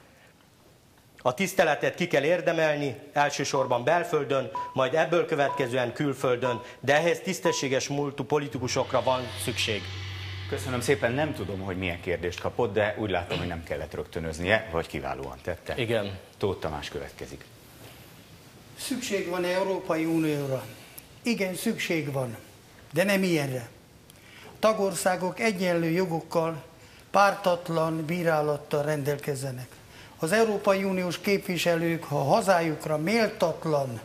A tiszteletet ki kell érdemelni, elsősorban belföldön, majd ebből következően külföldön, de ehhez tisztességes múltú politikusokra van szükség. Köszönöm szépen, nem tudom, hogy milyen kérdést kapott, de úgy látom, hogy nem kellett rögtönöznie, vagy kiválóan tette. Igen. Tóth Tamás következik. Szükség van Európai Unióra? Igen, szükség van, de nem ilyenre. A tagországok egyenlő jogokkal, pártatlan bírálattal rendelkezzenek. Az Európai Uniós képviselők, ha hazájukra méltatlan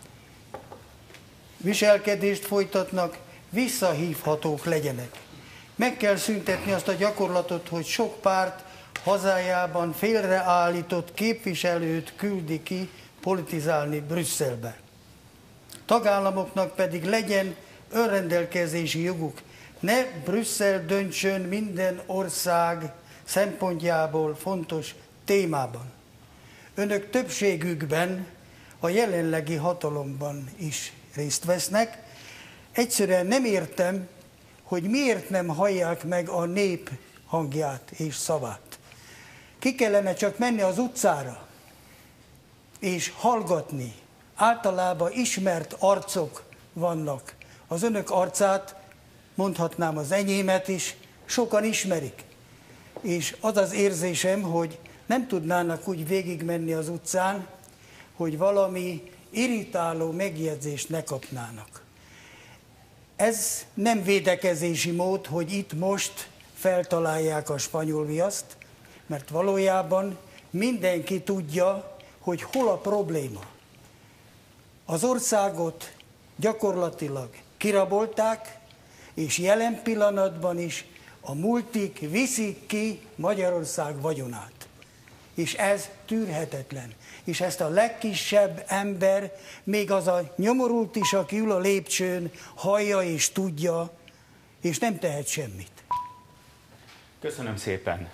viselkedést folytatnak, visszahívhatók legyenek. Meg kell szüntetni azt a gyakorlatot, hogy sok párt hazájában félreállított képviselőt küldi ki politizálni Brüsszelbe. Tagállamoknak pedig legyen önrendelkezési joguk. Ne Brüsszel döntsön minden ország szempontjából fontos témában. Önök többségükben a jelenlegi hatalomban is részt vesznek. Egyszerűen nem értem, hogy miért nem hallják meg a nép hangját és szavát. Ki kellene csak menni az utcára és hallgatni. Általában ismert arcok vannak. Az önök arcát, mondhatnám az enyémet is, sokan ismerik. És az az érzésem, hogy nem tudnának úgy végigmenni az utcán, hogy valami irritáló megjegyzést ne kapnának. Ez nem védekezési mód, hogy itt most feltalálják a spanyol viaszt, mert valójában mindenki tudja, hogy hol a probléma. Az országot gyakorlatilag kirabolták, és jelen pillanatban is a multik viszik ki Magyarország vagyonát. És ez tűrhetetlen. És ezt a legkisebb ember, még az a nyomorult is, aki ül a lépcsőn, hallja és tudja, és nem tehet semmit. Köszönöm szépen.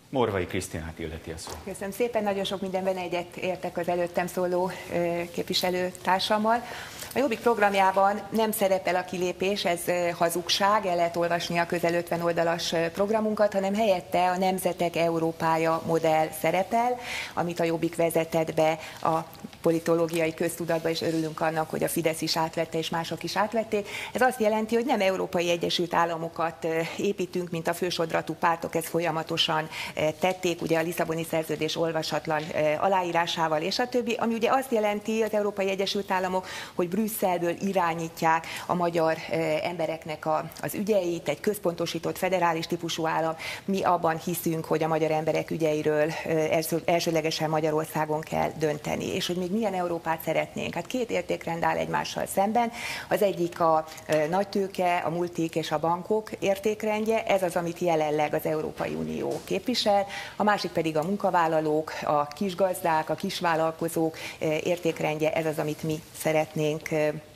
Morvai Krisztinát illeti a szó. Köszönöm szépen, nagyon sok mindenben egyet értek az előttem szóló képviselőtársammal. A Jobbik programjában nem szerepel a kilépés, ez hazugság, el lehet olvasni a közel 50 oldalas programunkat, hanem helyette a Nemzetek Európája modell szerepel, amit a Jobbik vezetett be a politológiai köztudatba, és örülünk annak, hogy a Fidesz is átvette, és mások is átvették. Ez azt jelenti, hogy nem Európai Egyesült Államokat építünk, mint a fősodratú pártok ezt folyamatosan tették, ugye a Lisszaboni Szerződés olvasatlan aláírásával, és a többi, ami ugye azt jelenti az Európai Egyesült Államok, hogy Brüsszelből irányítják a magyar embereknek az ügyeit, egy központosított federális típusú állam. Mi abban hiszünk, hogy a magyar emberek ügyeiről elsőlegesen Magyarországon kell dönteni, és hogy még milyen Európát szeretnénk. Hát két értékrend áll egymással szemben. Az egyik a nagytőke, a multik és a bankok értékrendje, ez az, amit jelenleg az Európai Unió képvisel, a másik pedig a munkavállalók, a kisgazdák, a kisvállalkozók értékrendje, ez az, amit mi szeretnénk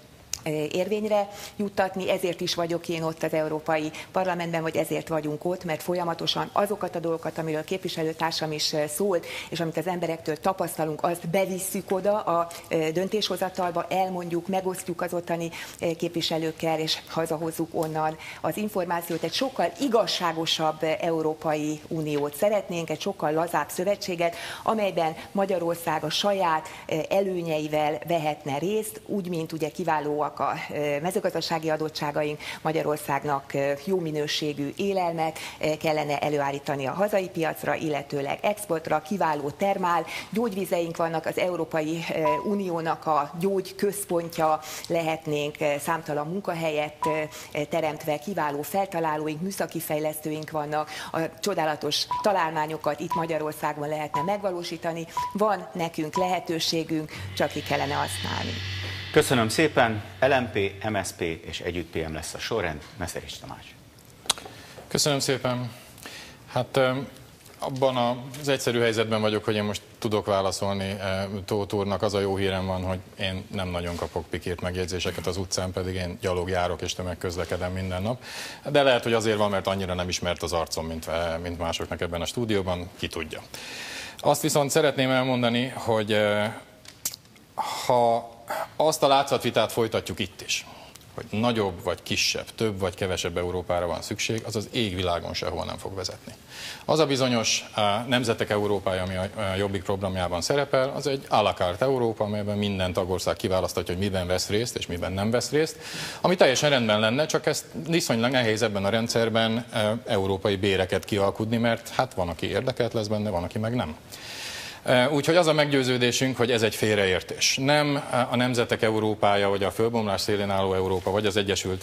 érvényre juttatni, ezért is vagyok én ott az Európai Parlamentben, vagy ezért vagyunk ott, mert folyamatosan azokat a dolgokat, amiről képviselőtársam is szólt, és amit az emberektől tapasztalunk, azt bevisszük oda a döntéshozatalba, elmondjuk, megosztjuk az ottani képviselőkkel, és hazahozzuk onnan az információt. Egy sokkal igazságosabb Európai Uniót szeretnénk, egy sokkal lazább szövetséget, amelyben Magyarország a saját előnyeivel vehetne részt, úgy, mint ugye kiválóak a mezőgazdasági adottságaink, Magyarországnak jó minőségű élelmet kellene előállítani a hazai piacra, illetőleg exportra, kiváló termál, gyógyvizeink vannak, az Európai Uniónak a gyógyközpontja lehetnénk, számtalan munkahelyet teremtve, kiváló feltalálóink, műszaki fejlesztőink vannak, a csodálatos találmányokat itt Magyarországon lehetne megvalósítani, van nekünk lehetőségünk, csak ki kellene használni. Köszönöm szépen, LMP, MSZP és Együtt PM lesz a sorrend. Meszerics Tamás. Köszönöm szépen. Hát abban az egyszerű helyzetben vagyok, hogy én most tudok válaszolni Tóth úrnak. Az a jó hírem van, hogy én nem nagyon kapok pikírt megjegyzéseket az utcán, pedig én gyalog járok és tömegközlekedem minden nap. De lehet, hogy azért van, mert annyira nem ismert az arcom, mint másoknak ebben a stúdióban, ki tudja. Azt viszont szeretném elmondani, hogy ha azt a látszatvitát folytatjuk itt is, hogy nagyobb vagy kisebb, több vagy kevesebb Európára van szükség, az az égvilágon sehol nem fog vezetni. Az a bizonyos Nemzetek Európája, ami a Jobbik programjában szerepel, az egy à la carte Európa, amelyben minden tagország kiválasztatja, hogy miben vesz részt és miben nem vesz részt, ami teljesen rendben lenne, csak ezt viszonylag nehéz ebben a rendszerben európai béreket kialkudni, mert hát van, aki érdekelt lesz benne, van, aki meg nem. Úgyhogy az a meggyőződésünk, hogy ez egy félreértés. Nem a Nemzetek Európája, vagy a fölbomlás szélén álló Európa, vagy az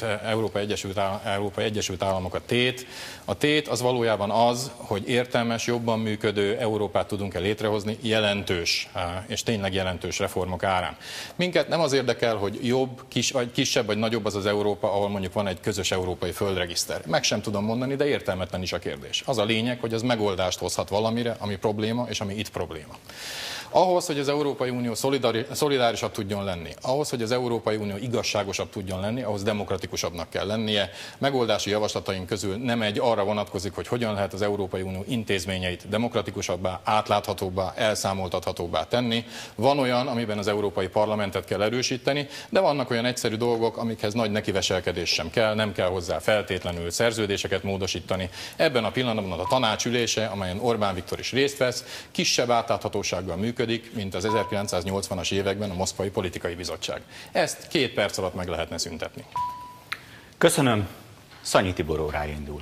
Európai Egyesült Államok a tét. A tét az valójában az, hogy értelmes, jobban működő Európát tudunk-e létrehozni jelentős, és tényleg jelentős reformok árán. Minket nem az érdekel, hogy jobb, kisebb vagy nagyobb az az Európa, ahol mondjuk van egy közös európai földregiszter. Meg sem tudom mondani, de értelmetlen is a kérdés. Az a lényeg, hogy az megoldást hozhat valamire, ami probléma, és ami itt probléma. Ahhoz, hogy az Európai Unió szolidárisabb tudjon lenni, ahhoz, hogy az Európai Unió igazságosabb tudjon lenni, ahhoz demokratikusabbnak kell lennie. Megoldási javaslataink közül nem egy arra vonatkozik, hogy hogyan lehet az Európai Unió intézményeit demokratikusabbá, átláthatóbbá, elszámoltathatóbbá tenni. Van olyan, amiben az Európai Parlamentet kell erősíteni, de vannak olyan egyszerű dolgok, amikhez nagy nekiveselkedés sem kell, nem kell hozzá feltétlenül szerződéseket módosítani. Ebben a pillanatban a tanácsülése, amelyen Orbán Viktor is részt vesz, kisebb átláthatósággal működik, mint az 1980-as években a Moszkvai Politikai Bizottság. Ezt 2 perc alatt meg lehetne szüntetni. Köszönöm. Szanyi Tibor órája indul.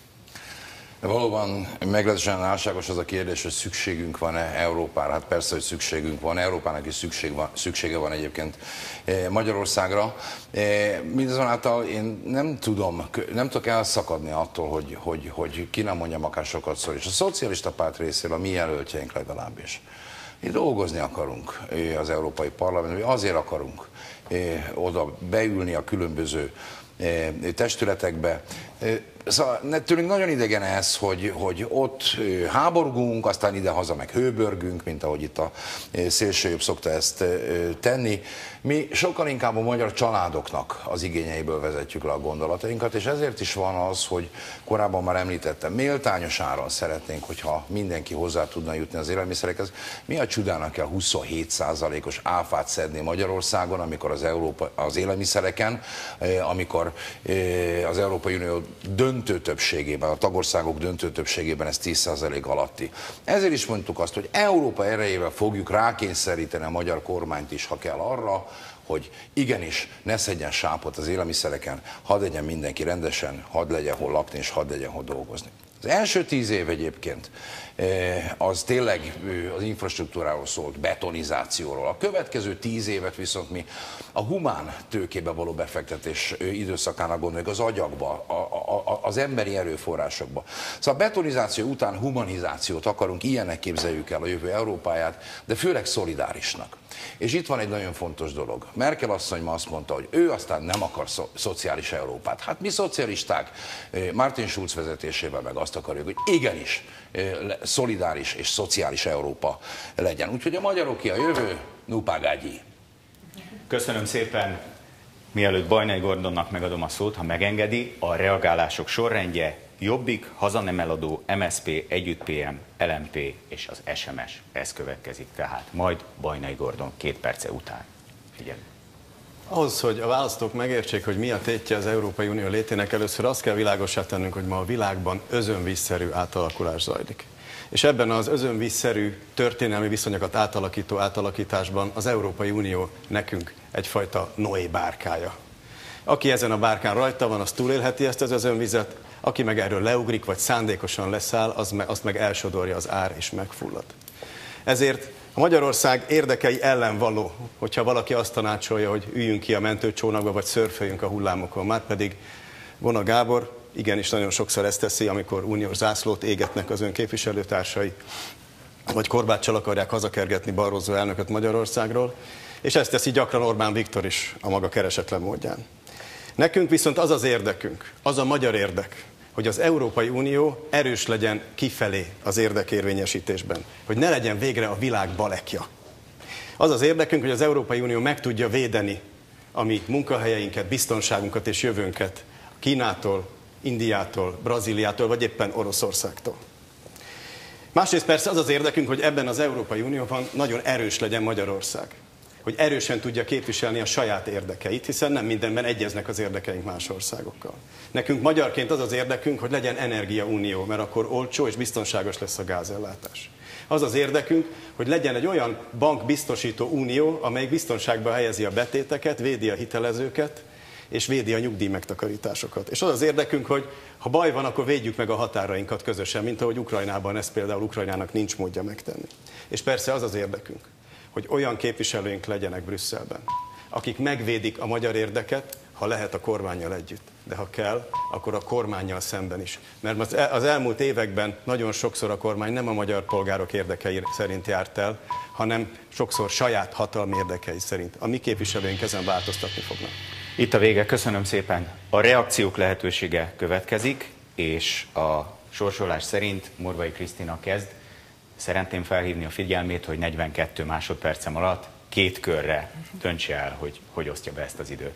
Valóban meglehetősen álságos az a kérdés, hogy szükségünk van-e Európára. Hát persze, hogy szükségünk van. Európának is szüksége van egyébként Magyarországra. Mindazonáltal én nem tudok elszakadni attól, hogy ki nem mondjam akár sokat szól. És a szocialista párt részéről, a mi jelöltjeink legalábbis. Mi dolgozni akarunk az Európai Parlamentben, azért akarunk oda beülni a különböző testületekbe. Szóval tőlünk nagyon idegen ez, hogy ott háborgunk, aztán ide-haza meg hőbörgünk, mint ahogy itt a szélsőjobb szokta ezt tenni. Mi sokkal inkább a magyar családoknak az igényeiből vezetjük le a gondolatainkat, és ezért is van az, hogy korábban már említettem, méltányos áron szeretnénk, hogyha mindenki hozzá tudna jutni az élelmiszerekhez. Mi a csodának kell 27%-os áfát szedni Magyarországon, amikor az élelmiszereken, amikor az Európai Unió döntő többségében, a tagországok döntő többségében ez 10% alatti. Ezért is mondtuk azt, hogy Európa erejével fogjuk rákényszeríteni a magyar kormányt is, ha kell arra, hogy igenis ne szedjen sápot az élelmiszereken, hadd legyen mindenki rendesen, hadd legyen hol lakni, és hadd legyen hol dolgozni. Az első 10 év egyébként az tényleg az infrastruktúráról szólt, betonizációról. A következő 10 évet viszont mi a humán tőkébe való befektetés időszakának gondoljuk, az agyakba, az emberi erőforrásokba. Szóval a betonizáció után humanizációt akarunk, ilyennek képzeljük el a jövő Európáját, de főleg szolidárisnak. És itt van egy nagyon fontos dolog. Merkel asszony ma azt mondta, hogy ő aztán nem akar szociális Európát. Hát mi szocialisták Martin Schulz vezetésével meg azt akarjuk, hogy igenis szolidáris és szociális Európa legyen. Úgyhogy a magyaroké a jövő, nupágágyi. Köszönöm szépen. Mielőtt Bajnai Gordonnak megadom a szót, ha megengedi, a reagálások sorrendje Jobbik, Hazanemeladó, MSZP, Együtt PM, LMP és az SMS. Ez következik tehát. Majd Bajnai Gordon 2 perce után. Figyelj. Ahhoz, hogy a választók megértsék, hogy mi a tétje az Európai Unió létének, először azt kell világossá tennünk, hogy ma a világban özönvízszerű átalakulás zajlik. És ebben az özönvízszerű történelmi viszonyokat átalakító átalakításban az Európai Unió nekünk egyfajta Noé bárkája. Aki ezen a bárkán rajta van, az túlélheti ezt az özönvizet, aki meg erről leugrik, vagy szándékosan leszáll, azt meg elsodorja az ár és megfullad. Ezért a Magyarország érdekei ellen való, hogyha valaki azt tanácsolja, hogy üljünk ki a mentőcsónakba, vagy szörföljünk a hullámokon. Márpedig Vona Gábor igenis nagyon sokszor ezt teszi, amikor uniós zászlót égetnek az ön képviselőtársai, vagy korbáccsal akarják hazakergetni Barroso elnököt Magyarországról, és ezt teszi gyakran Orbán Viktor is a maga keresetlen módján. Nekünk viszont az az érdekünk, az a magyar érdek, hogy az Európai Unió erős legyen kifelé az érdekérvényesítésben, hogy ne legyen végre a világ balekja. Az az érdekünk, hogy az Európai Unió meg tudja védeni a mi munkahelyeinket, biztonságunkat és jövőnket Kínától, Indiától, Brazíliától, vagy éppen Oroszországtól. Másrészt persze az az érdekünk, hogy ebben az Európai Unióban nagyon erős legyen Magyarország. Hogy erősen tudja képviselni a saját érdekeit, hiszen nem mindenben egyeznek az érdekeink más országokkal. Nekünk magyarként az az érdekünk, hogy legyen energiaunió, mert akkor olcsó és biztonságos lesz a gázellátás. Az az érdekünk, hogy legyen egy olyan bankbiztosító unió, amely biztonságba helyezi a betéteket, védi a hitelezőket, és védi a nyugdíjmegtakarításokat. És az az érdekünk, hogy ha baj van, akkor védjük meg a határainkat közösen, mint ahogy Ukrajnában ezt például Ukrajnának nincs módja megtenni. És persze az az érdekünk, hogy olyan képviselőink legyenek Brüsszelben, akik megvédik a magyar érdeket, ha lehet a kormánnyal együtt. De ha kell, akkor a kormánnyal szemben is. Mert az elmúlt években nagyon sokszor a kormány nem a magyar polgárok érdekei szerint járt el, hanem sokszor saját hatalmi érdekei szerint. A mi képviselőink ezen változtatni fognak. Itt a vége, köszönöm szépen. A reakciók lehetősége következik, és a sorsolás szerint Morvai Krisztina kezd. Szeretném felhívni a figyelmét, hogy 42 másodpercem alatt 2 körre döntse el, hogy osztja be ezt az időt.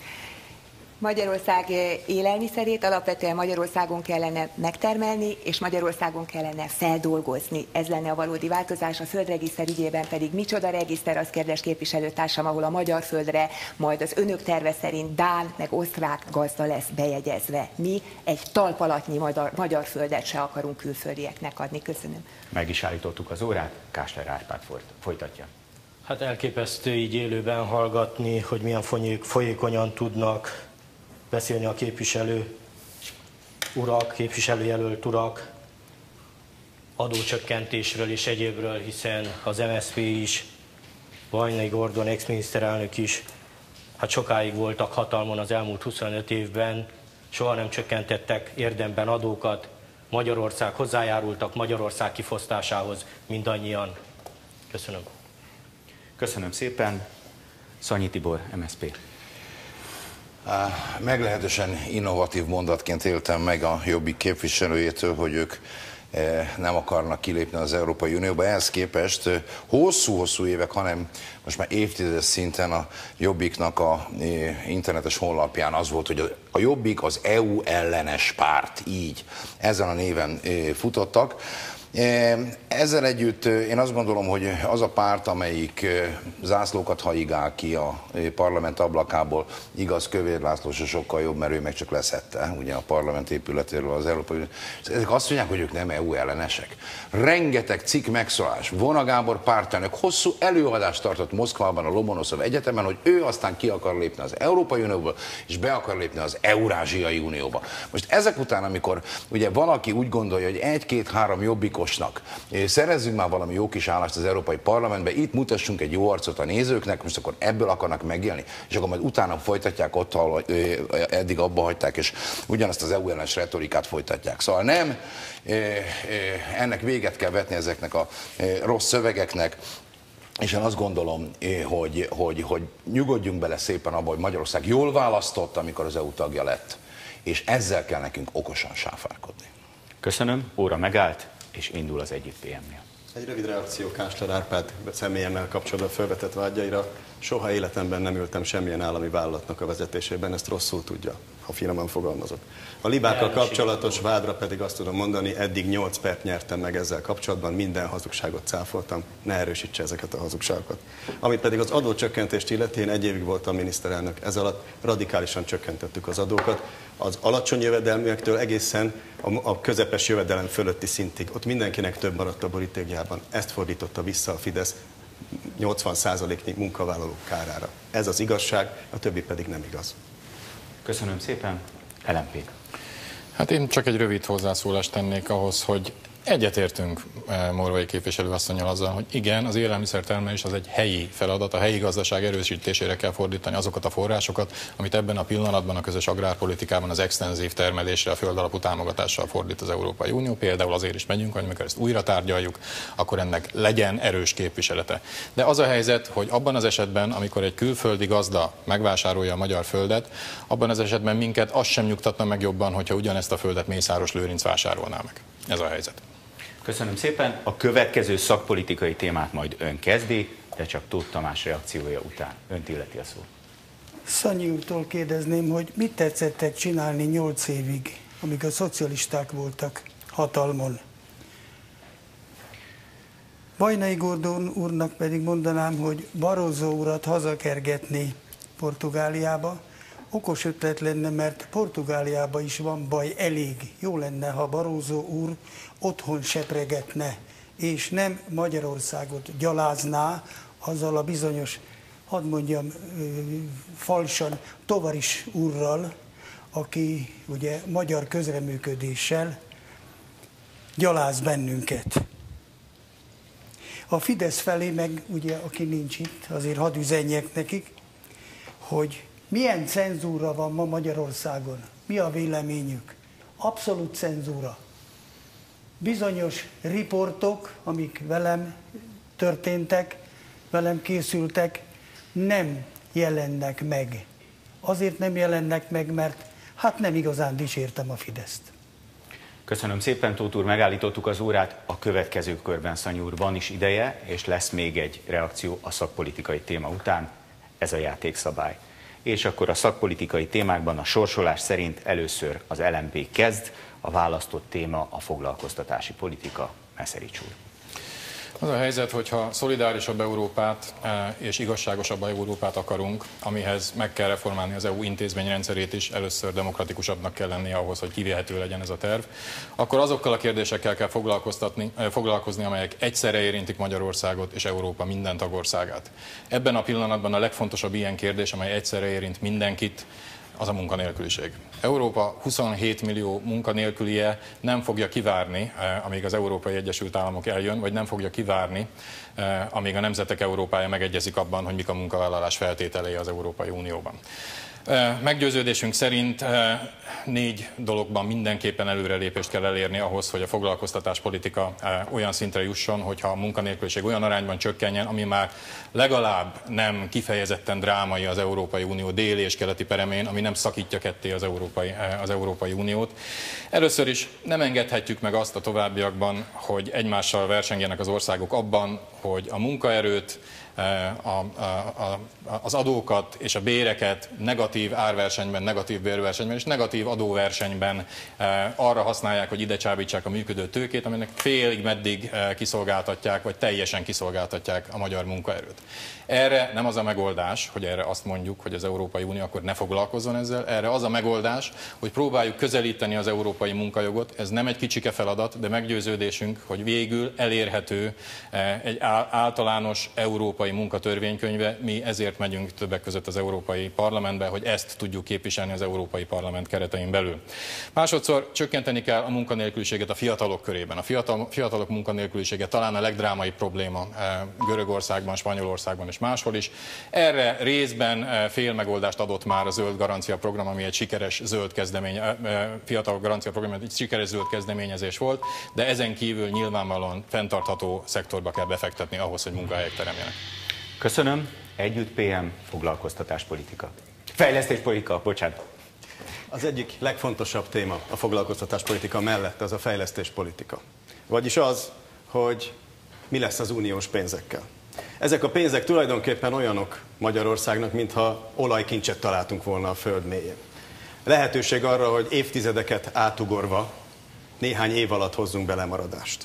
Magyarország élelmiszerét alapvetően Magyarországon kellene megtermelni, és Magyarországon kellene feldolgozni. Ez lenne a valódi változás. A földregiszter ügyében pedig micsoda regiszter, az kérdés képviselőtársam, ahol a magyar földre majd az önök terve szerint dán meg osztrák gazda lesz bejegyezve. Mi egy talp alatnyi magyar földet se akarunk külföldieknek adni. Köszönöm. Meg is állítottuk az órát, Kásler Árpád folytatja. Hát elképesztő így élőben hallgatni, hogy milyen folyékonyan tudnak beszélni a képviselő urak, képviselőjelölt urak adócsökkentésről és egyébről, hiszen az MSZP is, Bajnai Gordon ex-miniszterelnök is, hát sokáig voltak hatalmon az elmúlt 25 évben, soha nem csökkentettek érdemben adókat, Magyarország hozzájárultak Magyarország kifosztásához mindannyian. Köszönöm. Köszönöm szépen. Szanyi Tibor, MSZP. Meglehetősen innovatív mondatként éltem meg a Jobbik képviselőjétől, hogy ők nem akarnak kilépni az Európai Unióba. Ehhez képest hosszú-hosszú évek, hanem most már évtizedes szinten a Jobbiknak a internetes honlapján az volt, hogy a Jobbik az EU ellenes párt, így. Ezen a néven futottak. Ezzel együtt én azt gondolom, hogy az a párt, amelyik zászlókat hajigál ki a parlament ablakából, igaz, Kövér László se sokkal jobb, mert ő meg csak leszette, ugye a parlament épületéről az Európai Unió. Ezek azt mondják, hogy ők nem EU ellenesek. Rengeteg cikk megszólás. Vona Gábor pártelnök hosszú előadást tartott Moszkvában a Lomonoszov Egyetemen, hogy ő aztán ki akar lépni az Európai Unióból, és be akar lépni az Eurázsiai Unióba. Most ezek után, amikor ugye valaki úgy gondolja, hogy 1-2-3 jobbikosnak szerezzünk már valami jó kis állást az Európai Parlamentbe, itt mutassunk egy jó arcot a nézőknek, most akkor ebből akarnak megélni, és akkor majd utána folytatják ott, ahol eddig abba hagyták, és ugyanazt az EU ellenes retorikát folytatják. Szóval nem, ennek véget kell vetni ezeknek a rossz szövegeknek, és én azt gondolom, hogy nyugodjunk bele szépen abba, hogy Magyarország jól választott, amikor az EU tagja lett, és ezzel kell nekünk okosan sáfárkodni. Köszönöm, óra megállt, és indul az Együtt PM-nél. Egy rövid reakció Káncsler Árpád személyemmel kapcsolatban felvetett vágyaira. Soha életemben nem ültem semmilyen állami vállalatnak a vezetésében, ezt rosszul tudja, ha finoman fogalmazok. A libákkal kapcsolatos vádra pedig azt tudom mondani, eddig 8 pert nyertem meg ezzel kapcsolatban, minden hazugságot cáfoltam, ne erősítse ezeket a hazugságokat. Ami pedig az adócsökkentést illeti, én 1 évig voltam miniszterelnök, ez alatt radikálisan csökkentettük az adókat, az alacsony jövedelműektől egészen a közepes jövedelem fölötti szintig. Ott mindenkinek több maradt a borítékjában. Ezt fordította vissza a Fidesz 80%-nyi munkavállalók kárára. Ez az igazság, a többi pedig nem igaz. Köszönöm szépen, LMP. Hát én csak egy rövid hozzászólást tennék ahhoz, hogy egyetértünk Morvai képviselőasszonnyal azzal, hogy igen, az élelmiszertermelés az egy helyi feladat, a helyi gazdaság erősítésére kell fordítani azokat a forrásokat, amit ebben a pillanatban a közös agrárpolitikában az extenzív termelésre, a földalapú támogatással fordít az Európai Unió. Például azért is megyünk, hogy amikor ezt újra tárgyaljuk, akkor ennek legyen erős képviselete. De az a helyzet, hogy abban az esetben, amikor egy külföldi gazda megvásárolja a magyar földet, abban az esetben minket az sem nyugtatna meg jobban, hogyha ugyanezt a földet Mészáros Lőrinc vásárolná meg. Ez a helyzet. Köszönöm szépen. A következő szakpolitikai témát majd ön kezdi, de csak Tóth Tamás reakciója után. Önt illeti a szó. Szanyi úrtól kérdezném, hogy mit tetszettek csinálni 8 évig, amíg a szocialisták voltak hatalmon. Vajnai Gordon úrnak pedig mondanám, hogy Barroso urat hazakergetni Portugáliába. Okos ötlet lenne, mert Portugáliában is van baj elég. Jó lenne, ha Barroso úr otthon sepregetne, és nem Magyarországot gyalázná azzal a bizonyos, hadd mondjam, falsan Tovaris úrral, aki ugye magyar közreműködéssel gyaláz bennünket. A Fidesz felé meg, ugye, aki nincs itt, azért hadd üzenjek nekik, hogy milyen cenzúra van ma Magyarországon? Mi a véleményük? Abszolút cenzúra. Bizonyos riportok, amik velem történtek, velem készültek, nem jelennek meg. Azért nem jelennek meg, mert hát nem igazán dicsértem a Fideszt. Köszönöm szépen, Tóth úr, megállítottuk az órát. A következő körben, Szanyi úr, van is ideje, és lesz még egy reakció a szakpolitikai téma után. Ez a játékszabály. És akkor a szakpolitikai témákban a sorsolás szerint először az LMP kezd, a választott téma a foglalkoztatási politika. Meszerics úr. Az a helyzet, hogyha szolidárisabb Európát és igazságosabb Európát akarunk, amihez meg kell reformálni az EU intézményrendszerét is, először demokratikusabbnak kell lennie ahhoz, hogy kivihető legyen ez a terv, akkor azokkal a kérdésekkel kell foglalkozni, amelyek egyszerre érintik Magyarországot és Európa minden tagországát. Ebben a pillanatban a legfontosabb ilyen kérdés, amely egyszerre érint mindenkit, az a munkanélküliség. Európa 27 millió munkanélkülie nem fogja kivárni, amíg az Európai Egyesült Államok eljön, vagy nem fogja kivárni, amíg a nemzetek Európája megegyezik abban, hogy mik a munkavállalás feltételei az Európai Unióban. Meggyőződésünk szerint 4 dologban mindenképpen előrelépést kell elérni ahhoz, hogy a foglalkoztatáspolitika olyan szintre jusson, hogyha a munkanélküliség olyan arányban csökkenjen, ami már legalább nem kifejezetten drámai az Európai Unió déli és keleti peremén, ami nem szakítja ketté az Európai Uniót. Először is nem engedhetjük meg azt a továbbiakban, hogy egymással versengjenek az országok abban, hogy a munkaerőt, az adókat és a béreket negatív árversenyben, negatív bérversenyben és negatív adóversenyben arra használják, hogy ide csábítsák a működő tőkét, aminek félig meddig kiszolgáltatják, vagy teljesen kiszolgáltatják a magyar munkaerőt. Erre nem az a megoldás, hogy erre azt mondjuk, hogy az Európai Unió akkor ne foglalkozzon ezzel, erre az a megoldás, hogy próbáljuk közelíteni az európai munkajogot. Ez nem egy kicsike feladat, de meggyőződésünk, hogy végül elérhető egy általános európai munkatörvénykönyve. Mi ezért megyünk többek között az Európai Parlamentbe, hogy ezt tudjuk képviselni az Európai Parlament keretein belül. Másodszor csökkenteni kell a munkanélküliséget a fiatalok körében. A fiatalok munkanélkülisége talán a legdrámaibb probléma Görögországban, Spanyolországban és máshol is. Erre részben félmegoldást adott már a Zöld Garancia Program, ami egy sikeres fiatal garancia program, egy sikeres zöld kezdeményezés volt, de ezen kívül nyilvánvalóan fenntartható szektorba kell befektetni ahhoz, hogy munkahelyek teremjenek. Köszönöm. Együtt PM, foglalkoztatáspolitika. Fejlesztéspolitika, bocsánat. Az egyik legfontosabb téma a foglalkoztatáspolitika mellett az a fejlesztéspolitika. Vagyis az, hogy mi lesz az uniós pénzekkel. Ezek a pénzek tulajdonképpen olyanok Magyarországnak, mintha olajkincset találtunk volna a föld mélyén. Lehetőség arra, hogy évtizedeket átugorva néhány év alatt hozzunk be lemaradást.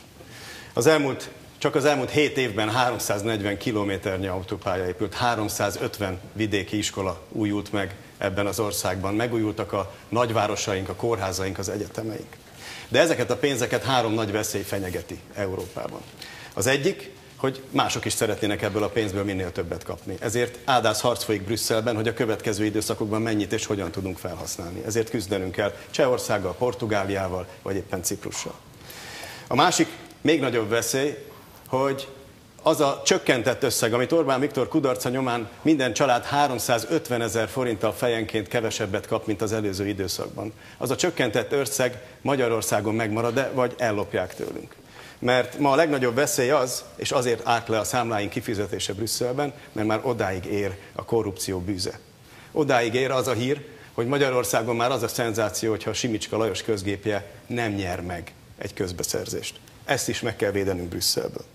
Csak az elmúlt 7 évben 340 kilométernyi autópálya épült, 350 vidéki iskola újult meg ebben az országban. Megújultak a nagyvárosaink, a kórházaink, az egyetemeink. De ezeket a pénzeket 3 nagy veszély fenyegeti Európában. Az egyik, hogy mások is szeretnének ebből a pénzből minél többet kapni. Ezért ádász harc folyik Brüsszelben, hogy a következő időszakokban mennyit és hogyan tudunk felhasználni. Ezért küzdenünk kell Csehországgal, Portugáliával, vagy éppen Ciprussal. A másik, még nagyobb veszély, hogy az a csökkentett összeg, amit Orbán Viktor kudarca nyomán minden család 350 000 forinttal fejenként kevesebbet kap, mint az előző időszakban. Az a csökkentett összeg Magyarországon megmarad-e, vagy ellopják tőlünk. Mert ma a legnagyobb veszély az, és azért állt le a számláink kifizetése Brüsszelben, mert már odáig ér a korrupció bűze. Odáig ér az a hír, hogy Magyarországon már az a szenzáció, hogyha a Simicska Lajos közgépje nem nyer meg egy közbeszerzést. Ezt is meg kell védenünk Brüsszelből.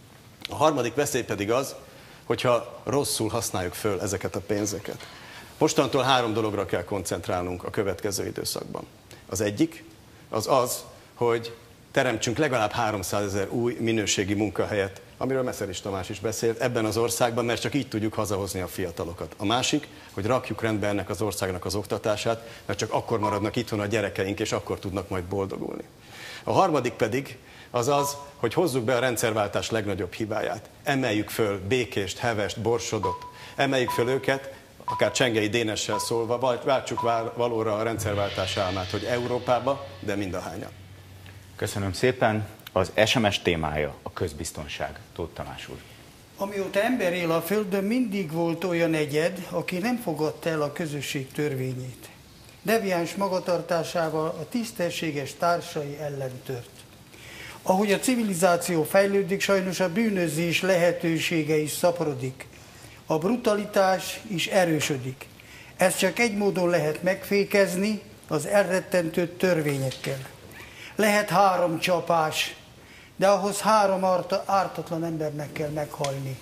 A harmadik veszély pedig az, hogyha rosszul használjuk föl ezeket a pénzeket. Mostantól 3 dologra kell koncentrálnunk a következő időszakban. Az egyik az, hogy teremtsünk legalább 300 000 új minőségi munkahelyet, amiről Meszerics Tamás is beszélt, ebben az országban, mert csak így tudjuk hazahozni a fiatalokat. A másik, hogy rakjuk rendbe ennek az országnak az oktatását, mert csak akkor maradnak itthon a gyerekeink, és akkor tudnak majd boldogulni. A harmadik pedig az, hogy hozzuk be a rendszerváltás legnagyobb hibáját. Emeljük föl Békést, Hevest, Borsodot, emeljük föl őket, akár Csengei Dénessel szólva, váltsuk valóra a rendszerváltás álmát, hogy Európába, de mindahányan. Köszönöm szépen. Az SMS témája a közbiztonság. Tóth Tamás úr. Amióta ember él a Földön, mindig volt olyan egyed, aki nem fogadta el a közösség törvényét. Deviáns magatartásával a tisztességes társai ellen tört. Ahogy a civilizáció fejlődik, sajnos a bűnözés lehetősége is szaporodik. A brutalitás is erősödik. Ezt csak egy módon lehet megfékezni, az elrettentő törvényekkel. Lehet 3 csapás, de ahhoz 3 ártatlan embernek kell meghalni.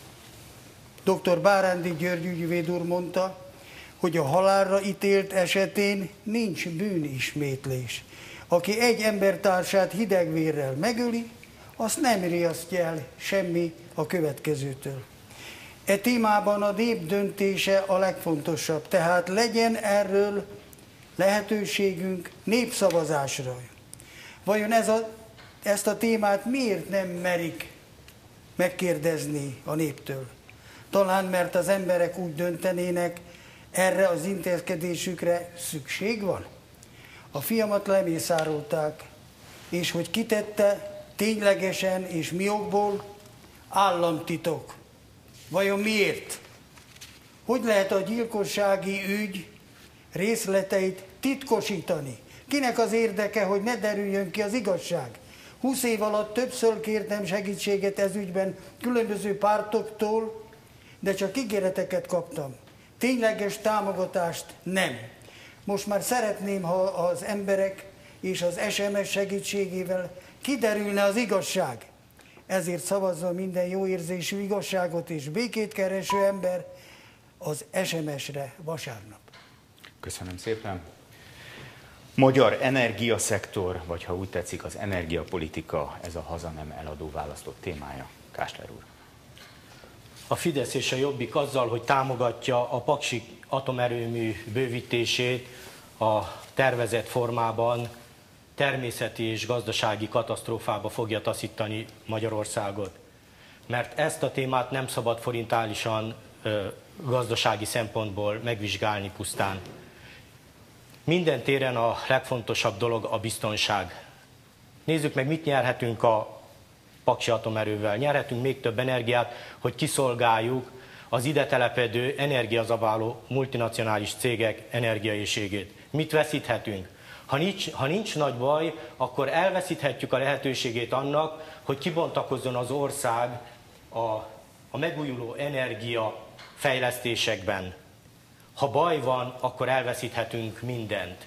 Dr. Bárándi György ügyvéd úr mondta, hogy a halálra ítélt esetén nincs bűnismétlés. Aki egy embertársát hidegvérrel megöli, azt nem riasztja el semmi a következőtől. E témában a nép döntése a legfontosabb, tehát legyen erről lehetőségünk népszavazásra. Vajon ezt a témát miért nem merik megkérdezni a néptől? Talán mert az emberek úgy döntenének, erre az intézkedésükre szükség van? A fiamat lemészárolták, és hogy kitette, ténylegesen és mi okból? Államtitok. Vajon miért? Hogy lehet a gyilkossági ügy részleteit titkosítani. Kinek az érdeke, hogy ne derüljön ki az igazság? 20 év alatt többször kértem segítséget ez ügyben különböző pártoktól, de csak ígéreteket kaptam. Tényleges támogatást nem. Most már szeretném, ha az emberek és az SMS segítségével kiderülne az igazság. Ezért szavazzon minden jóérzésű, igazságot és békét kereső ember az SMS-re vasárnap. Köszönöm szépen. Magyar energiaszektor, vagy ha úgy tetszik, az energiapolitika, ez a Haza nem eladó választott témája. Kásler úr. A Fidesz és a Jobbik azzal, hogy támogatja a Paksi atomerőmű bővítését a tervezett formában, természeti és gazdasági katasztrófába fogja taszítani Magyarországot. Mert ezt a témát nem szabad forintálisan gazdasági szempontból megvizsgálni pusztán. Minden téren a legfontosabb dolog a biztonság. Nézzük meg, mit nyerhetünk a Paksi atomerővel. Nyerhetünk még több energiát, hogy kiszolgáljuk az ide telepedő energiazabáló multinacionális cégek energiaéhségét. Mit veszíthetünk? Ha nincs nagy baj, akkor elveszíthetjük a lehetőségét annak, hogy kibontakozzon az ország a megújuló energia fejlesztésekben. Ha baj van, akkor elveszíthetünk mindent.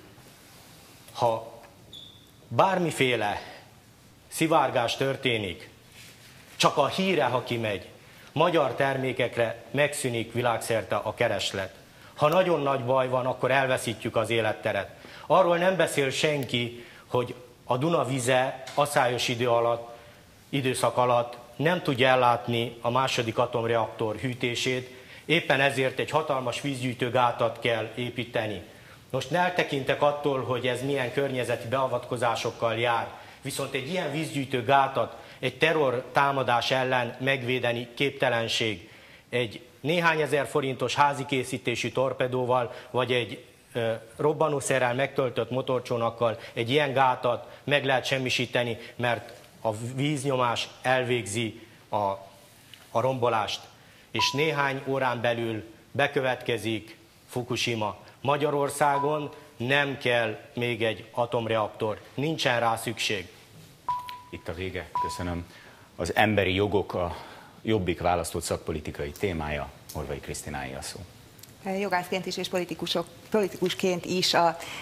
Ha bármiféle szivárgás történik, csak a híre, ha kimegy, magyar termékekre megszűnik világszerte a kereslet. Ha nagyon nagy baj van, akkor elveszítjük az életteret. Arról nem beszél senki, hogy a Duna vize aszályos időszak alatt nem tudja ellátni a második atomreaktor hűtését, éppen ezért egy hatalmas vízgyűjtőgátat kell építeni. Most ne eltekintek attól, hogy ez milyen környezeti beavatkozásokkal jár, viszont egy ilyen vízgyűjtőgátat egy terror támadás ellen megvédeni képtelenség. Egy néhány ezer forintos házikészítésű torpedóval, vagy egy robbanószerrel megtöltött motorcsónakkal egy ilyen gátat meg lehet semmisíteni, mert a víznyomás elvégzi a rombolást. És néhány órán belül bekövetkezik Fukushima. Magyarországon nem kell még egy atomreaktor, nincsen rá szükség. Itt a vége, köszönöm. Az emberi jogok a Jobbik választott szakpolitikai témája, Horvai Krisztináé a szó. Jogászként is és politikusként is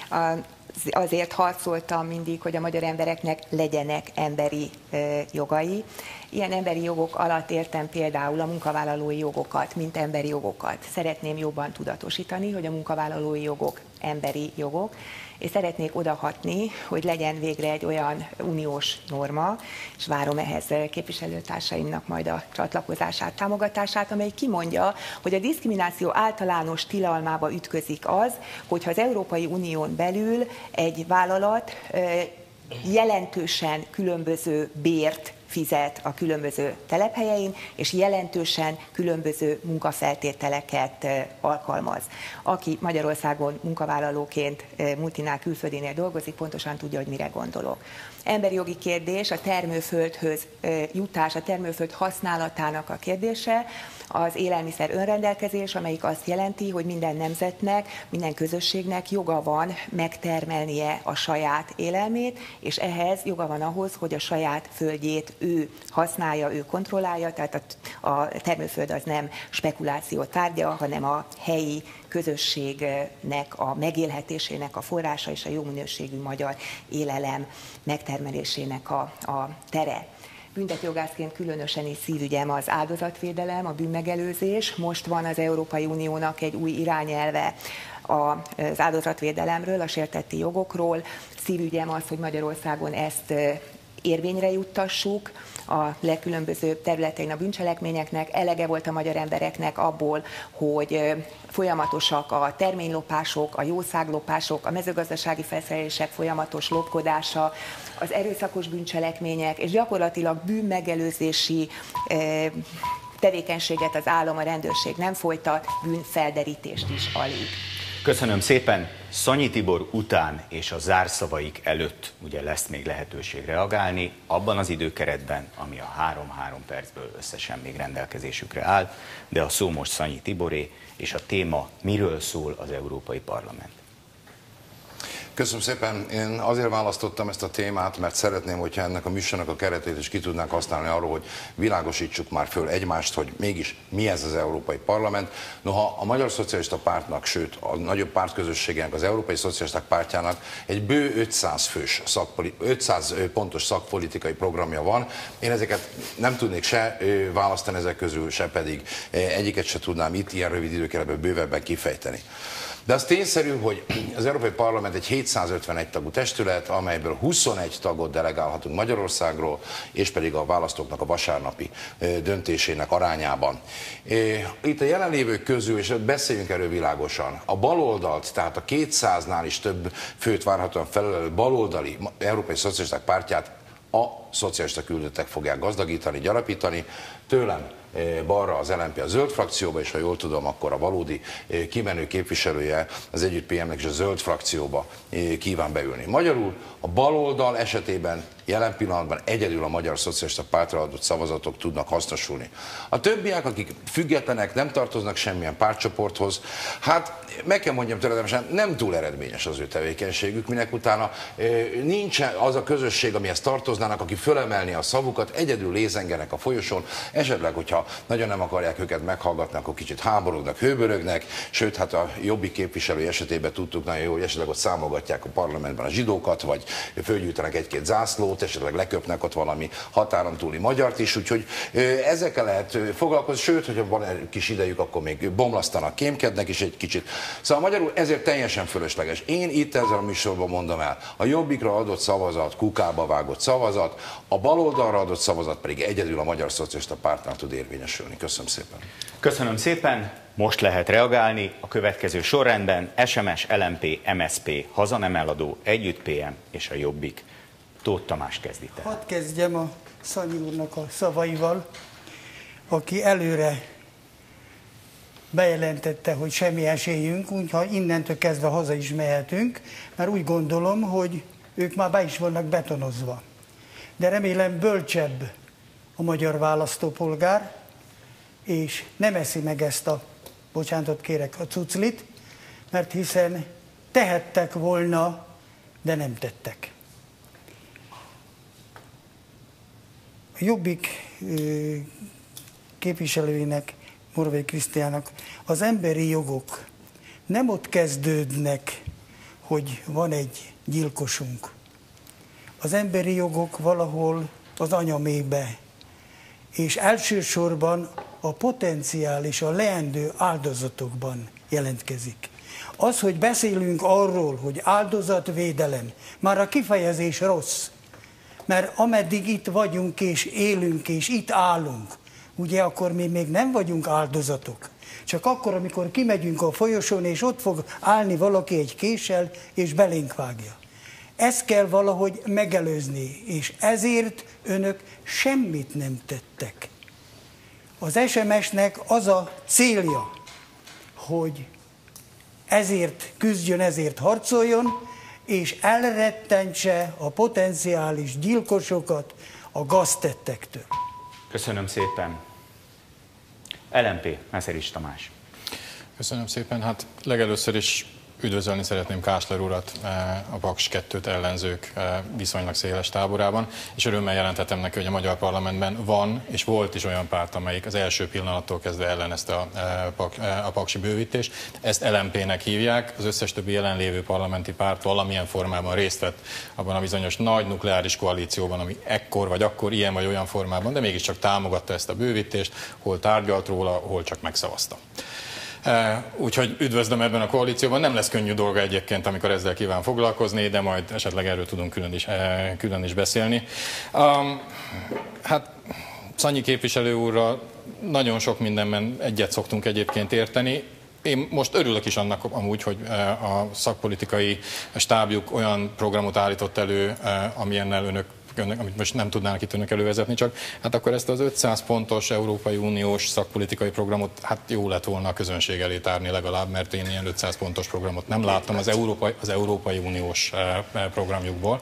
azért harcoltam mindig, hogy a magyar embereknek legyenek emberi jogai. Ilyen emberi jogok alatt értem például a munkavállalói jogokat, mint emberi jogokat. Szeretném jobban tudatosítani, hogy a munkavállalói jogok emberi jogok, és szeretnék odahatni, hogy legyen végre egy olyan uniós norma, és várom ehhez képviselőtársaimnak majd a csatlakozását, támogatását, amely kimondja, hogy a diszkrimináció általános tilalmába ütközik az, hogyha az Európai Unión belül egy vállalat jelentősen különböző bért fizet a különböző telephelyein, és jelentősen különböző munkafeltételeket alkalmaz. Aki Magyarországon munkavállalóként multinál külföldinél dolgozik, pontosan tudja, hogy mire gondolok. Emberi jogi kérdés, a termőföldhöz jutás, a termőföld használatának a kérdése, az élelmiszer önrendelkezés, amelyik azt jelenti, hogy minden nemzetnek, minden közösségnek joga van megtermelnie a saját élelmét, és ehhez joga van ahhoz, hogy a saját földjét ő használja, ő kontrollálja, tehát a termőföld az nem spekuláció tárgya, hanem a helyi közösségnek a megélhetésének a forrása és a jó minőségű magyar élelem megtermelésének a tere. Büntetőjogászként különösen is szívügyem az áldozatvédelem, a bűnmegelőzés. Most van az Európai Uniónak egy új irányelve az áldozatvédelemről, a sértetti jogokról. Szívügyem az, hogy Magyarországon ezt érvényre juttassuk a legkülönbözőbb területein a bűncselekményeknek. Elege volt a magyar embereknek abból, hogy folyamatosak a terménylopások, a jószáglopások, a mezőgazdasági felszerelések folyamatos lopkodása, az erőszakos bűncselekmények, és gyakorlatilag bűnmegelőzési tevékenységet az állam, a rendőrség nem folytat, bűnfelderítést is alig. Köszönöm szépen. Szanyi Tibor után és a zárszavaik előtt ugye lesz még lehetőség reagálni, abban az időkeretben, ami a 3 percből összesen még rendelkezésükre áll, de a szó most Szanyi Tiboré, és a téma miről szól az Európai Parlament. Köszönöm szépen. Én azért választottam ezt a témát, mert szeretném, hogyha ennek a műsornak a keretét is ki tudnánk használni arról, hogy világosítsuk már föl egymást, hogy mégis mi ez az Európai Parlament. Noha a Magyar Szocialista Pártnak, sőt a nagyobb pártközösségének, az Európai Szocialisták Pártjának egy bő 500 pontos szakpolitikai programja van. Én ezeket nem tudnék se választani ezek közül, se pedig egyiket se tudnám itt ilyen rövid időkeretben bővebben kifejteni. De az tényszerű, hogy az Európai Parlament egy 751 tagú testület, amelyből 21 tagot delegálhatunk Magyarországról, és pedig a választóknak a vasárnapi döntésének arányában. Itt a jelenlévők közül, és beszéljünk erről világosan, a baloldalt, tehát a 200-nál is több főt várhatóan felelő baloldali Európai Szocialisták Pártját a szocialista küldöttek fogják gazdagítani, gyarapítani, tőlem balra az LMP a zöld frakcióba, és ha jól tudom, akkor a valódi kimenő képviselője az Együtt PM-nek és a zöld frakcióba kíván beülni. Magyarul a baloldal esetében jelen pillanatban egyedül a Magyar Szocialista Pártra adott szavazatok tudnak hasznosulni. A többiek, akik függetlenek, nem tartoznak semmilyen pártcsoporthoz, hát meg kell mondjam természetesen, nem túl eredményes az ő tevékenységük, minek utána nincs az a közösség, amihez tartoznának, aki fölemelni a szavukat, egyedül lézengenek a folyosón, esetleg, hogyha nagyon nem akarják őket meghallgatni, akkor kicsit háborognak, hőbörögnek, sőt, hát a Jobbik képviselő esetében tudtuk nagyon jó, hogy esetleg ott számolgatják a parlamentben a zsidókat, vagy fölgyűjtenek egy-két zászlót, esetleg leköpnek ott valami határon túli magyart is, úgyhogy ezekkel lehet foglalkozni, sőt, hogyha van egy kis idejük, akkor még bomlasztanak, kémkednek is egy kicsit. Szóval magyarul ezért teljesen fölösleges. Én itt ezzel a műsorban mondom el, a Jobbikra adott szavazat, kukába vágott szavazat, a baloldalra adott szavazat pedig egyedül a Magyar Szocialista Pártnál tud érvényesülni. Köszönöm szépen. Köszönöm szépen. Most lehet reagálni a következő sorrendben: SMS, LMP, MSZP, Haza nem eladó, Együtt PM és a Jobbik. Tóth Tamás kezdi el. Hadd kezdjem a Szanyi úrnak a szavaival, aki előre bejelentette, hogy semmi esélyünk, úgyhogy innentől kezdve haza is mehetünk, mert úgy gondolom, hogy ők már be is vannak betonozva. De remélem bölcsebb a magyar választópolgár, és nem eszi meg ezt a, bocsánatot kérek, a cuclit, mert hiszen tehettek volna, de nem tettek. A Jobbik képviselőinek, Morvai Krisztiának, az emberi jogok nem ott kezdődnek, hogy van egy gyilkosunk. Az emberi jogok valahol az anyamébe, és elsősorban a potenciális, a leendő áldozatokban jelentkezik. Az, hogy beszélünk arról, hogy áldozatvédelem, már a kifejezés rossz, mert ameddig itt vagyunk és élünk és itt állunk, ugye akkor mi még nem vagyunk áldozatok. Csak akkor, amikor kimegyünk a folyosón, és ott fog állni valaki egy késsel, és belénk vágja. Ezt kell valahogy megelőzni, és ezért önök semmit nem tettek. Az SMS-nek az a célja, hogy ezért küzdjön, ezért harcoljon, és elrettentse a potenciális gyilkosokat a gaztettektől. Köszönöm szépen. LMP, Meszerics Tamás. Köszönöm szépen. Hát legelőször is üdvözölni szeretném Kásler urat a Paks 2-t ellenzők viszonylag széles táborában, és örömmel jelenthetem neki, hogy a magyar parlamentben van és volt is olyan párt, amelyik az első pillanattól kezdve ellenezte a paksi bővítést. Ezt LMP-nek hívják, az összes többi jelenlévő parlamenti párt valamilyen formában részt vett abban a bizonyos nagy nukleáris koalícióban, ami ekkor vagy akkor ilyen vagy olyan formában, de mégiscsak támogatta ezt a bővítést, hol tárgyalt róla, hol csak megszavazta. Úgyhogy üdvözlöm ebben a koalícióban. Nem lesz könnyű dolga egyébként, amikor ezzel kíván foglalkozni, de majd esetleg erről tudunk külön is beszélni. Hát Szanyi képviselő úrral nagyon sok mindenben egyet szoktunk egyébként érteni. Én most örülök is annak amúgy, hogy a szakpolitikai stábjuk olyan programot állított elő, amilyennel önök amit most nem tudnának itt önök elővezetni, csak hát akkor ezt az 500 pontos Európai Uniós szakpolitikai programot hát jó lett volna a közönség elé tárni legalább, mert én ilyen 500 pontos programot nem láttam az Európai Uniós programjukból.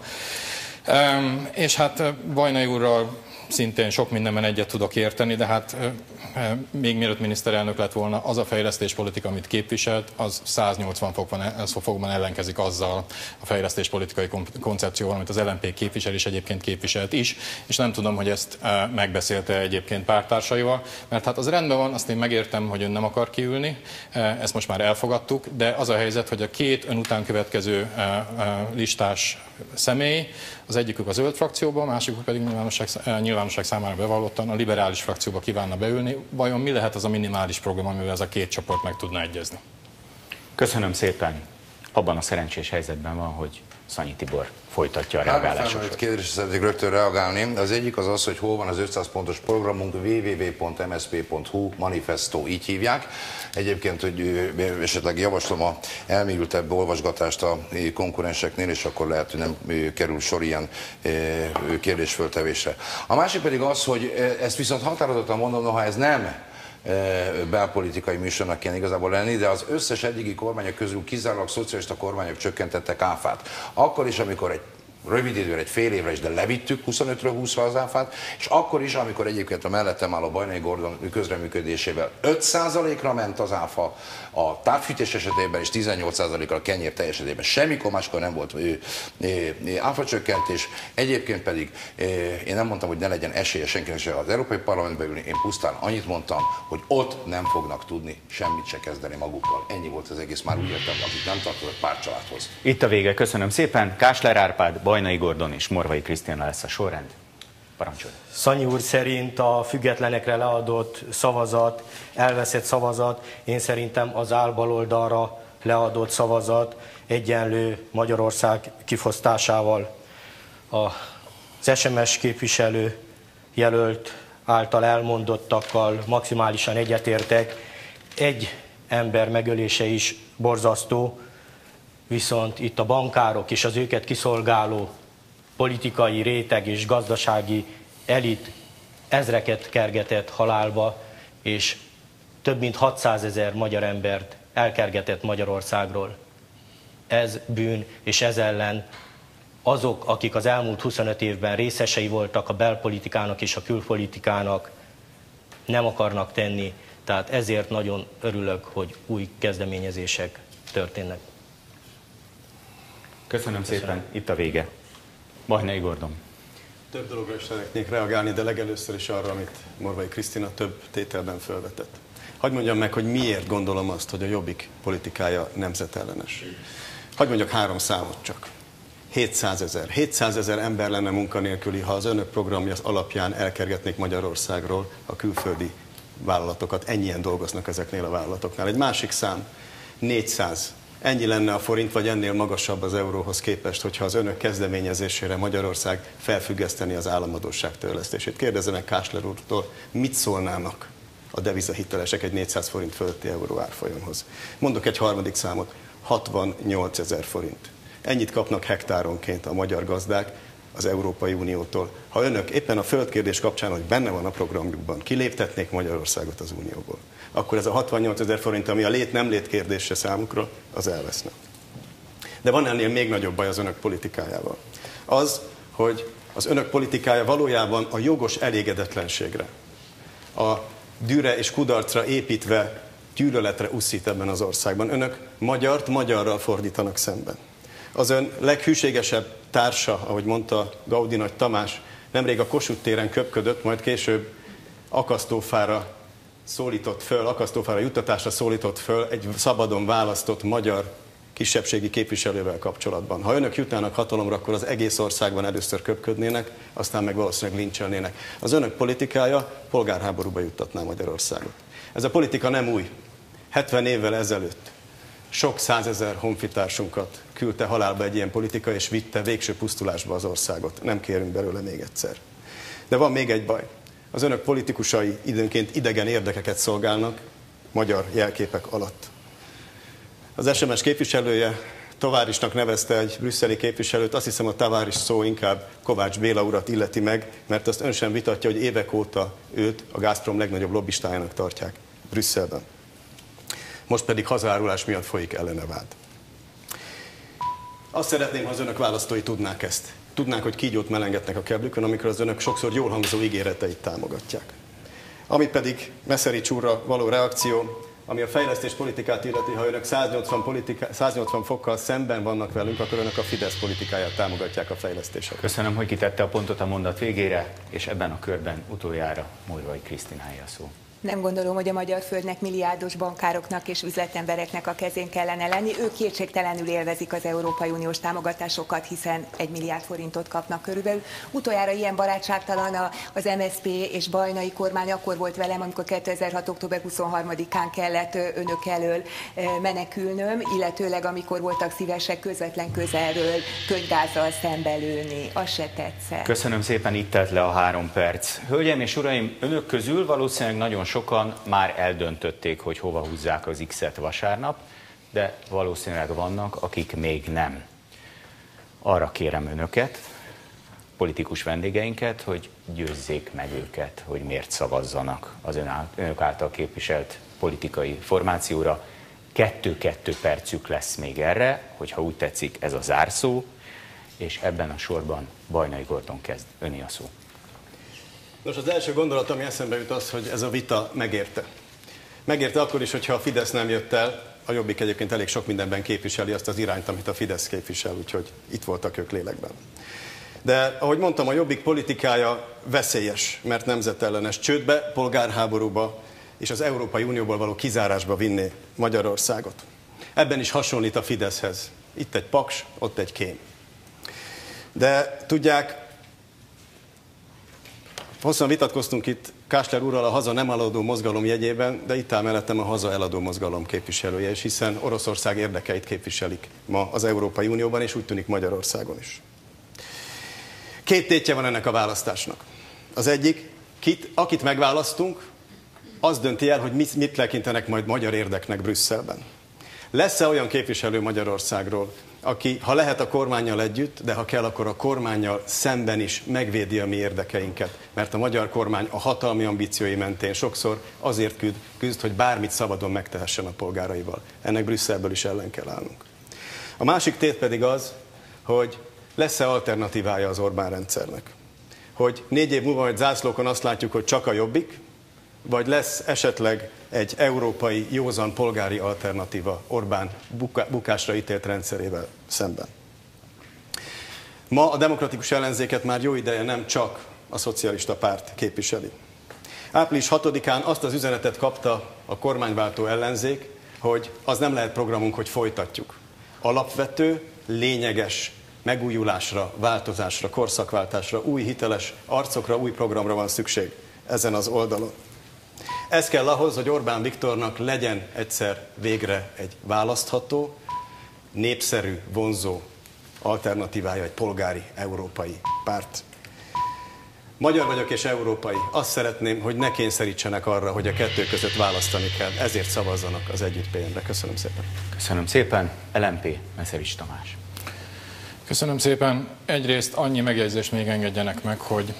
És hát Vajnai úrral szintén sok mindenben egyet tudok érteni, de hát még mielőtt miniszterelnök lett volna, az a fejlesztéspolitika, amit képviselt, az 180 fokban ellenkezik azzal a fejlesztéspolitikai koncepcióval, amit az LMP képvisel, és egyébként képviselt is, és nem tudom, hogy ezt megbeszélte egyébként párttársaival, mert hát az rendben van, azt én megértem, hogy ön nem akar kiülni, ezt most már elfogadtuk, de az a helyzet, hogy a két ön után következő listás személy, az egyikük a zöld frakcióba, a másikuk pedig nyilvánosság számára bevallottan a liberális frakcióba kívánna beülni. Vajon mi lehet az a minimális program, amivel ez a két csoport meg tudna egyezni? Köszönöm szépen. Abban a szerencsés helyzetben van, hogy Szanyi Tibor folytatja a reagálásokat. Kérdésre szeretnék rögtön reagálni. Az egyik az, hogy hol van az 500 pontos programunk, www.msp.hu manifesto, így hívják. Egyébként, hogy esetleg javaslom a elmélyültebb olvasgatást a konkurenseknél, és akkor lehet, hogy nem kerül sor ilyen kérdésföltevésre. A másik pedig az, hogy ezt viszont határozottan mondom, noha ez nem belpolitikai műsornak kéne igazából lenni, de az összes eddigi kormányok közül kizárólag szocialista kormányok csökkentettek áfát. Akkor is, amikor egy rövid időre, egy fél évre is, de levittük 25-ről 20-ra az áfát, és akkor is, amikor egyébként a mellettem álló Bajnai Gordon közreműködésével 5%-ra ment az áfa, a távfűtés esetében és 18%-ra a kenyér tej esetében semmikor máskor nem volt áfacsökkentés. Egyébként pedig én nem mondtam, hogy ne legyen esélye senkinek se az Európai Parlamentbe ülni, én pusztán annyit mondtam, hogy ott nem fognak tudni semmit se kezdeni magukkal. Ennyi volt az egész, már úgy értem, akik nem tartoznak pártcsaládhoz. Itt a vége, köszönöm szépen. Kásler Árpád, Bajnai Gordon és Morvai Krisztiána lesz a sorrend. Parancsolj! Szanyi úr szerint a függetlenekre leadott szavazat, elveszett szavazat, én szerintem az álbaloldalra leadott szavazat egyenlő Magyarország kifosztásával. Az SMS képviselő jelölt által elmondottakkal maximálisan egyetértek. Egy ember megölése is borzasztó, viszont itt a bankárok és az őket kiszolgáló politikai réteg és gazdasági elit ezreket kergetett halálba, és több mint 600 000 magyar embert elkergetett Magyarországról. Ez bűn, és ez ellen azok, akik az elmúlt 25 évben részesei voltak a belpolitikának és a külpolitikának, nem akarnak tenni. Tehát ezért nagyon örülök, hogy új kezdeményezések történnek. Köszönöm szépen, itt a vége. Bajnai Gordon. Több dologra is szeretnék reagálni, de legelőször is arra, amit Morvai Krisztina több tételben felvetett. Hadd mondjam meg, hogy miért gondolom azt, hogy a Jobbik politikája nemzetellenes. Hadd mondjak 3 számot csak. 700 000. 700 000 ember lenne munkanélküli, ha az önök programja alapján elkergetnék Magyarországról a külföldi vállalatokat. Ennyien dolgoznak ezeknél a vállalatoknál. Egy másik szám, 400. Ennyi lenne a forint, vagy ennél magasabb az euróhoz képest, hogyha az önök kezdeményezésére Magyarország felfüggeszteni az államadósság törlesztését. Kérdezze meg Kásler úrtól, mit szólnának a devizahitelesek egy 400 forint fölötti euró árfolyamhoz. Mondok egy harmadik számot, 68 000 forint. Ennyit kapnak hektáronként a magyar gazdák az Európai Uniótól. Ha önök éppen a földkérdés kapcsán, hogy benne van a programjukban, kiléptetnék Magyarországot az Unióból, akkor ez a 68 000 forint, ami a lét-nem lét kérdése számukra, az elveszne. De van ennél még nagyobb baj az önök politikájával. Az, hogy az önök politikája valójában a jogos elégedetlenségre, a dűre és kudarcra építve gyűlöletre uszít ebben az országban. Önök magyart magyarral fordítanak szemben. Az ön leghűségesebb társa, ahogy mondta Gaudi Nagy Tamás, nemrég a Kossuth téren köpködött, majd később akasztófára juttatásra szólított föl egy szabadon választott magyar kisebbségi képviselővel kapcsolatban. Ha önök jutnának hatalomra, akkor az egész országban először köpködnének, aztán meg valószínűleg lincselnének. Az önök politikája polgárháborúba juttatná Magyarországot. Ez a politika nem új. 70 évvel ezelőtt sok 100 000 honfitársunkat küldte halálba egy ilyen politika, és vitte végső pusztulásba az országot. Nem kérünk belőle még egyszer. De van még egy baj. Az önök politikusai időnként idegen érdekeket szolgálnak magyar jelképek alatt. Az SMS képviselője tavárisnak nevezte egy brüsszeli képviselőt, azt hiszem a taváris szó inkább Kovács Béla urat illeti meg, mert azt ön sem vitatja, hogy évek óta őt a Gazprom legnagyobb lobbistájának tartják Brüsszelben. Most pedig hazárulás miatt folyik ellene vád. Azt szeretném, ha az önök választói tudnák ezt. Tudnák, hogy kígyót melengetnek a keblükön, amikor az önök sokszor jól hangzó ígéreteit támogatják. Ami pedig Meszerics úrra való reakció, ami a fejlesztéspolitikát illeti, ha önök 180 fokkal szemben vannak velünk, akkor önök a Fidesz politikáját támogatják a fejlesztésre. Köszönöm, hogy kitette a pontot a mondat végére, és ebben a körben utoljára Morvai Krisztináé a szó. Nem gondolom, hogy a magyar földnek milliárdos bankároknak és üzletembereknek a kezén kellene lenni. Ők kétségtelenül élvezik az Európai Uniós támogatásokat, hiszen 1 milliárd forintot kapnak körülbelül. Utoljára ilyen barátságtalan az MSZP és Bajnai kormány akkor volt velem, amikor 2006. október 23-án kellett önök elől menekülnöm, illetőleg amikor voltak szívesek közvetlen közelről könyvgázzal szembelőni. Az se tetszett. Köszönöm szépen, itt telt le a 3 perc. Hölgyeim és uraim, önök közül valószínűleg nagyon sokan már eldöntötték, hogy hova húzzák az X-et vasárnap, de valószínűleg vannak, akik még nem. Arra kérem önöket, politikus vendégeinket, hogy győzzék meg őket, hogy miért szavazzanak az önök által képviselt politikai formációra. 2-2 percük lesz még erre, hogyha úgy tetszik, ez a zárszó, és ebben a sorban Bajnai Gordon kezd. Öné a szó. Nos, az első gondolat, ami eszembe jut, az, hogy ez a vita megérte. Megérte akkor is, hogyha a Fidesz nem jött el, a Jobbik egyébként elég sok mindenben képviseli azt az irányt, amit a Fidesz képvisel, úgyhogy itt voltak ők lélekben. De ahogy mondtam, a Jobbik politikája veszélyes, mert nemzetellenes, csődbe, polgárháborúba és az Európai Unióból való kizárásba vinné Magyarországot. Ebben is hasonlít a Fideszhez. Itt egy paks, ott egy kém. De tudják, hosszan vitatkoztunk itt Kásler úrral a haza nem eladó mozgalom jegyében, de itt áll mellettem a haza eladó mozgalom képviselője is, hiszen Oroszország érdekeit képviselik ma az Európai Unióban, és úgy tűnik Magyarországon is. 2 tétje van ennek a választásnak. Az egyik, akit megválasztunk, az dönti el, hogy mit tekintenek majd magyar érdeknek Brüsszelben. Lesz-e olyan képviselő Magyarországról, aki, ha lehet a kormánnyal együtt, de ha kell, akkor a kormánnyal szemben is megvédi a mi érdekeinket. Mert a magyar kormány a hatalmi ambíciói mentén sokszor azért küzd, hogy bármit szabadon megtehessen a polgáraival. Ennek Brüsszelből is ellen kell állnunk. A másik tét pedig az, hogy lesz-e alternatívája az Orbán rendszernek. Hogy 4 év múlva majd zászlókon azt látjuk, hogy csak a Jobbik, vagy lesz esetleg egy európai józan polgári alternatíva Orbán bukásra ítélt rendszerével szemben. Ma a demokratikus ellenzéket már jó ideje nem csak a szocialista párt képviseli. Április 6-án azt az üzenetet kapta a kormányváltó ellenzék, hogy az nem lehet programunk, hogy folytatjuk. Alapvető, lényeges megújulásra, változásra, korszakváltásra, új hiteles arcokra, új programra van szükség ezen az oldalon. Ez kell ahhoz, hogy Orbán Viktornak legyen egyszer végre egy választható, népszerű, vonzó alternatívája, egy polgári európai párt. Magyar vagyok és európai. Azt szeretném, hogy ne kényszerítsenek arra, hogy a 2 között választani kell. Ezért szavazzanak az Együtt PM-re. Köszönöm szépen. Köszönöm szépen. LMP, Meszerics Tamás. Köszönöm szépen. Egyrészt annyi megjegyzést még engedjenek meg, hogy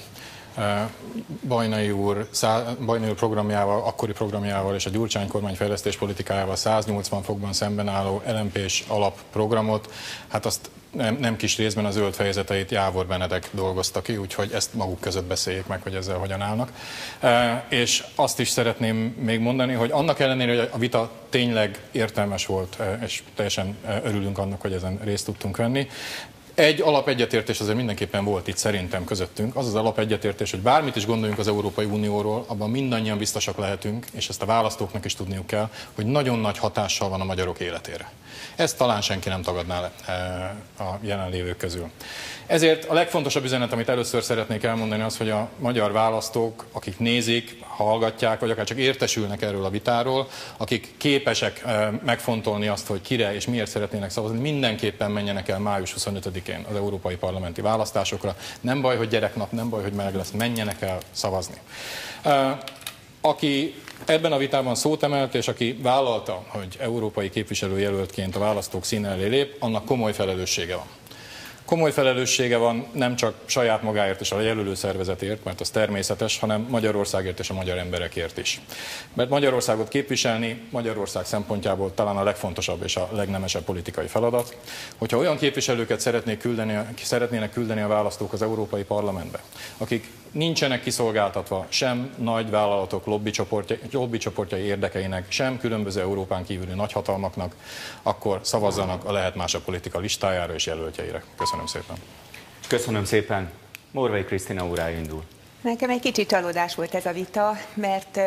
Bajnai úr programjával, akkori programjával és a Gyurcsány kormány fejlesztéspolitikájával 180 fokban szemben álló LMP-s alapprogramot, hát azt nem kis részben a zöld fejezeteit Jávor Benedek dolgozta ki, úgyhogy ezt maguk között beszéljék meg, hogy ezzel hogyan állnak. És azt is szeretném még mondani, hogy annak ellenére, hogy a vita tényleg értelmes volt, és teljesen örülünk annak, hogy ezen részt tudtunk venni, egy alapegyetértés azért mindenképpen volt itt szerintem közöttünk, az az alapegyetértés, hogy bármit is gondoljunk az Európai Unióról, abban mindannyian biztosak lehetünk, és ezt a választóknak is tudniuk kell, hogy nagyon nagy hatással van a magyarok életére. Ezt talán senki nem tagadná le a jelenlévők közül. Ezért a legfontosabb üzenet, amit először szeretnék elmondani, az, hogy a magyar választók, akik nézik, hallgatják, vagy akár csak értesülnek erről a vitáról, akik képesek megfontolni azt, hogy kire és miért szeretnének szavazni, mindenképpen menjenek el május 25-én az európai parlamenti választásokra. Nem baj, hogy gyereknap, nem baj, hogy meleg lesz, menjenek el szavazni. Aki ebben a vitában szót emelt, és aki vállalta, hogy európai képviselőjelöltként a választók színe elé lép, annak komoly felelőssége van. Komoly felelőssége van nem csak saját magáért és a jelölő szervezetért, mert az természetes, hanem Magyarországért és a magyar emberekért is. Mert Magyarországot képviselni Magyarország szempontjából talán a legfontosabb és a legnemesebb politikai feladat. Hogyha olyan képviselőket szeretnének küldeni a választók az Európai Parlamentbe, akik nincsenek kiszolgáltatva sem nagy vállalatok lobbicsoportjai érdekeinek, sem különböző Európán kívüli nagyhatalmaknak, akkor szavazzanak a Lehet Más a politika listájára és jelöltjeire. Köszönöm szépen. Köszönöm szépen. Morvai Krisztina úr indul. Nekem egy kicsit csalódás volt ez a vita, mert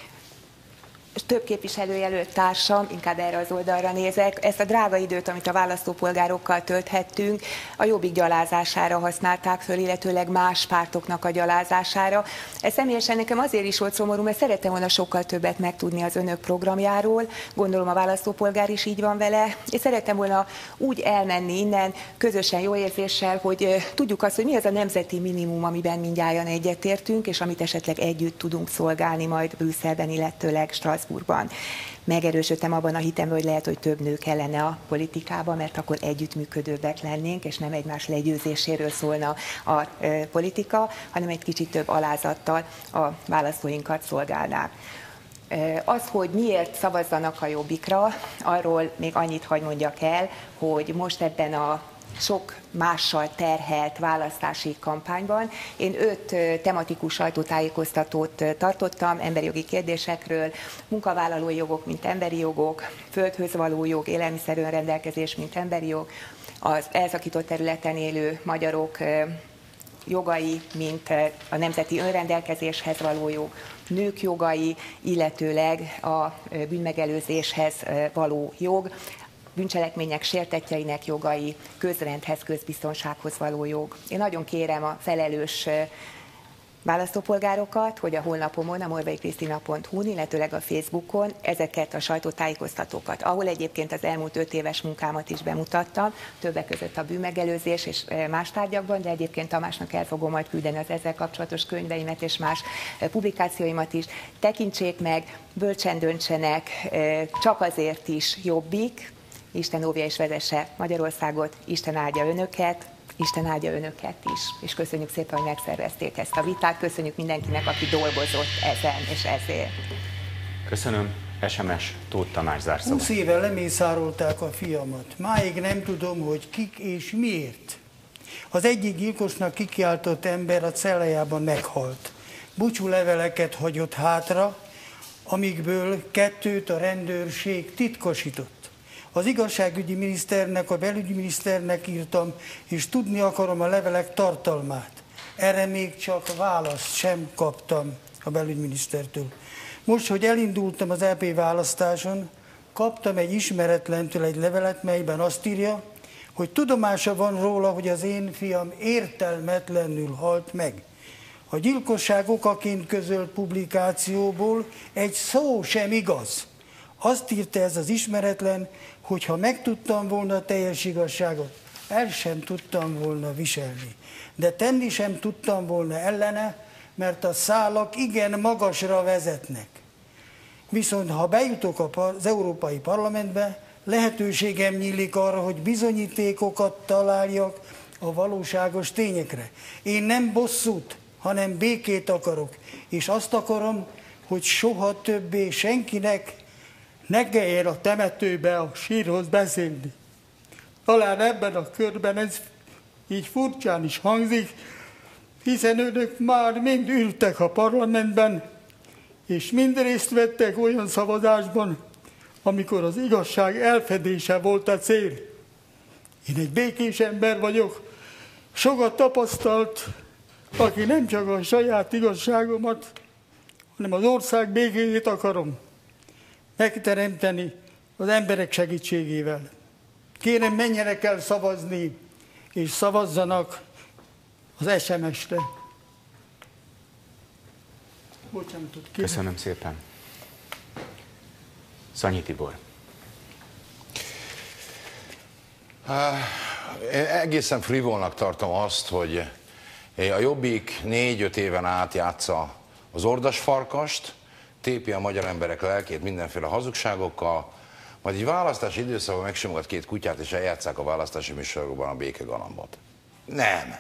több képviselőjelölt társam, inkább erre az oldalra nézek, ezt a drága időt, amit a választópolgárokkal tölthettünk, a Jobbik gyalázására használták föl, illetőleg más pártoknak a gyalázására. Ez személyesen nekem azért is volt szomorú, mert szerettem volna sokkal többet megtudni az önök programjáról, gondolom a választópolgár is így van vele, és szerettem volna úgy elmenni innen közösen jó érzéssel, hogy tudjuk azt, hogy mi az a nemzeti minimum, amiben mindnyájan egyetértünk, és amit esetleg együtt tudunk szolgálni majd Brüsszelben, illetőleg Strasbourgban. Megerősödtem abban a hitemben, hogy lehet, hogy több nő kellene a politikában, mert akkor együttműködőbbek lennénk, és nem egymás legyőzéséről szólna a politika, hanem egy kicsit több alázattal a választóinkat szolgálnák. Az, hogy miért szavazzanak a Jobbikra, arról még annyit hadd mondjak el, hogy most ebben a sok mással terhelt választási kampányban én 5 tematikus sajtótájékoztatót tartottam emberi jogi kérdésekről, munkavállalói jogok, mint emberi jogok, földhöz való jog, élelmiszer önrendelkezés, mint emberi jog, az elszakított területen élő magyarok jogai, mint a nemzeti önrendelkezéshez való jog, nők jogai, illetőleg a bűnmegelőzéshez való jog, bűncselekmények sértettjeinek jogai, közrendhez, közbiztonsághoz való jog. Én nagyon kérem a felelős választópolgárokat, hogy a honlapomon, a morvaikrisztina.hu-n, illetőleg a Facebookon ezeket a sajtótájékoztatókat, ahol egyébként az elmúlt 5 éves munkámat is bemutattam, többek között a bűnmegelőzés és más tárgyakban, de egyébként Tamásnak el fogom majd küldeni az ezzel kapcsolatos könyveimet és más publikációimat is. Tekintsék meg, bölcsen döntsenek, csak azért is Jobbik, Isten óvja és vezesse Magyarországot, Isten áldja önöket, Isten áldja önöket is. És köszönjük szépen, hogy megszervezték ezt a vitát. Köszönjük mindenkinek, aki dolgozott ezen és ezért. Köszönöm. SMS Tóth Tamás zárszava. 20 éve lemészárolták a fiamat. Máig nem tudom, hogy kik és miért. Az egyik gyilkosnak kikiáltott ember a cellájában meghalt. Búcsú leveleket hagyott hátra, amikből 2 a rendőrség titkosított. Az igazságügyi miniszternek, a belügyminiszternek írtam, és tudni akarom a levelek tartalmát. Erre még csak választ sem kaptam a belügyminisztertől. Most, hogy elindultam az EP választáson, kaptam egy ismeretlentől egy levelet, melyben azt írja, hogy tudomása van róla, hogy az én fiam értelmetlenül halt meg. A gyilkosság okaként közölt publikációból egy szó sem igaz. Azt írta ez az ismeretlen, hogy ha megtudtam volna a teljes igazságot, el sem tudtam volna viselni. De tenni sem tudtam volna ellene, mert a szálak igen magasra vezetnek. Viszont ha bejutok az Európai Parlamentbe, lehetőségem nyílik arra, hogy bizonyítékokat találjak a valóságos tényekre. Én nem bosszút, hanem békét akarok, és azt akarom, hogy soha többé senkinek ne kelljen a temetőbe, a sírhoz beszélni. Talán ebben a körben ez így furcsán is hangzik, hiszen önök már mind ültek a parlamentben, és mind részt vettek olyan szavazásban, amikor az igazság elfedése volt a cél. Én egy békés ember vagyok, sokat tapasztalt, aki nem csak a saját igazságomat, hanem az ország békéjét akarom megteremteni az emberek segítségével. Kérem, menjenek el szavazni, és szavazzanak az SMS-re. Bocsánatot kérem. Köszönöm szépen. Szanyi Tibor. Én egészen frivolnak tartom azt, hogy a Jobbik 4-5 éven át játsza az ordas farkast, tépi a magyar emberek lelkét mindenféle hazugságokkal, majd egy választási időszakban megsimogat két kutyát, és eljátsszák a választási műsorokban a békegalambot. Nem.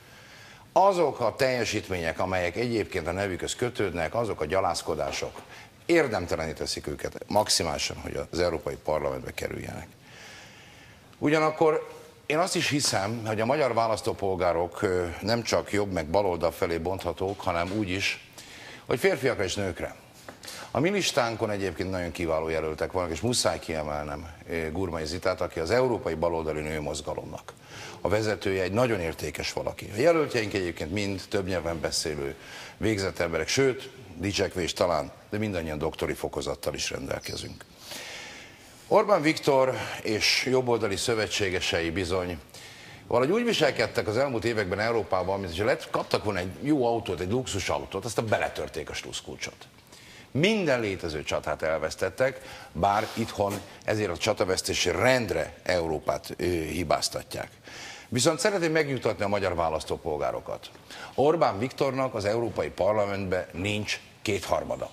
Azok a teljesítmények, amelyek egyébként a nevükhöz kötődnek, azok a gyalázkodások érdemtelené teszik őket maximálisan, hogy az Európai Parlamentbe kerüljenek. Ugyanakkor én azt is hiszem, hogy a magyar választópolgárok nem csak jobb meg baloldal felé bonthatók, hanem úgy is, hogy férfiakra és nőkre. A mi listánkon egyébként nagyon kiváló jelöltek vannak, és muszáj kiemelnem Gurmai Zitát, aki az Európai Baloldali Nőmozgalomnak a vezetője, egy nagyon értékes valaki. A jelöltjeink egyébként mind több nyelven beszélő végzett emberek, sőt, dicsekvés talán, de mindannyian doktori fokozattal is rendelkezünk. Orbán Viktor és jobboldali szövetségesei bizony valahogy úgy viselkedtek az elmúlt években Európában, mint hogyha kaptak volna egy jó autót, egy luxusautót, aztán beletörték a sluszkulcsot. Minden létező csatát elvesztettek, bár itthon ezért a csatavesztési rendre Európát hibáztatják. Viszont szeretném megnyugtatni a magyar választópolgárokat. Orbán Viktornak az Európai Parlamentben nincs kétharmada.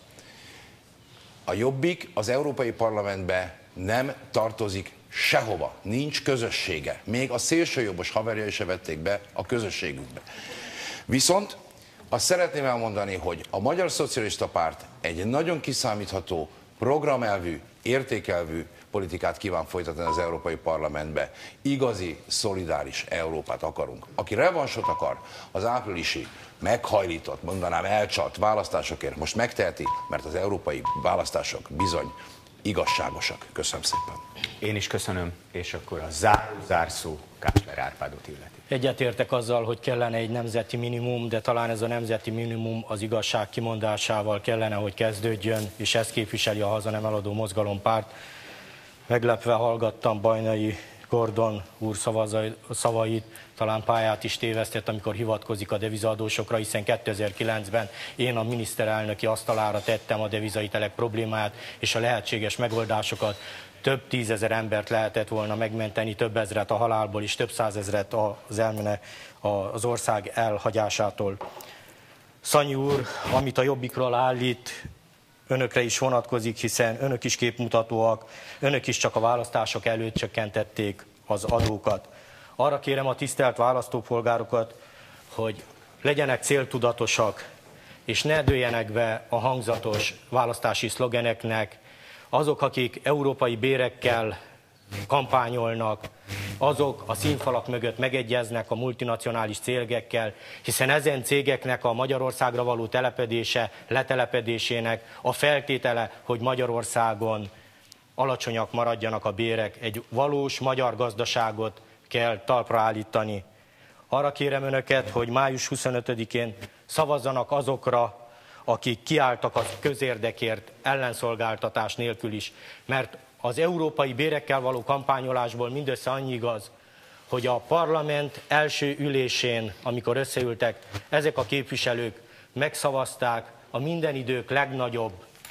A Jobbik az Európai Parlamentbe nem tartozik sehova, nincs közössége. Még a szélsőjobbos haverjai se vették be a közösségükbe. Viszont azt szeretném elmondani, hogy a Magyar Szocialista Párt egy nagyon kiszámítható, programelvű, értékelvű politikát kíván folytatni az Európai Parlamentbe. Igazi, szolidáris Európát akarunk. Aki revansot akar, az áprilisi meghajlított, mondanám elcsalt választásokért most megteheti, mert az európai választások bizony igazságosak. Köszönöm szépen. Én is köszönöm, és akkor a zárszó Kásler Árpádot illeti. Egyetértek azzal, hogy kellene egy nemzeti minimum, de talán ez a nemzeti minimum az igazság kimondásával kellene, hogy kezdődjön, és ezt képviseli a Haza nem eladó mozgalompárt. Meglepve hallgattam Bajnai Gordon úr szavait, talán pályát is tévesztett, amikor hivatkozik a devizaadósokra, hiszen 2009-ben én a miniszterelnöki asztalára tettem a devizahitelek problémáját és a lehetséges megoldásokat. Több tízezer embert lehetett volna megmenteni, több ezret a halálból és több százezret az ország elhagyásától. Szanyi úr, amit a Jobbikról állít, önökre is vonatkozik, hiszen önök is képmutatóak, önök is csak a választások előtt csökkentették az adókat. Arra kérem a tisztelt választópolgárokat, hogy legyenek céltudatosak, és ne dőljenek be a hangzatos választási szlogeneknek. Azok, akik európai bérekkel kampányolnak, azok a színfalak mögött megegyeznek a multinacionális cégekkel, hiszen ezen cégeknek a Magyarországra való telepedése, letelepedésének a feltétele, hogy Magyarországon alacsonyak maradjanak a bérek. Egy valós magyar gazdaságot kell talpra állítani. Arra kérem önöket, hogy május 25-én szavazzanak azokra, akik kiálltak a közérdekért ellenszolgáltatás nélkül is, mert az európai bérekkel való kampányolásból mindössze annyi igaz, hogy a parlament első ülésén, amikor összeültek, ezek a képviselők megszavazták a minden idők legnagyobb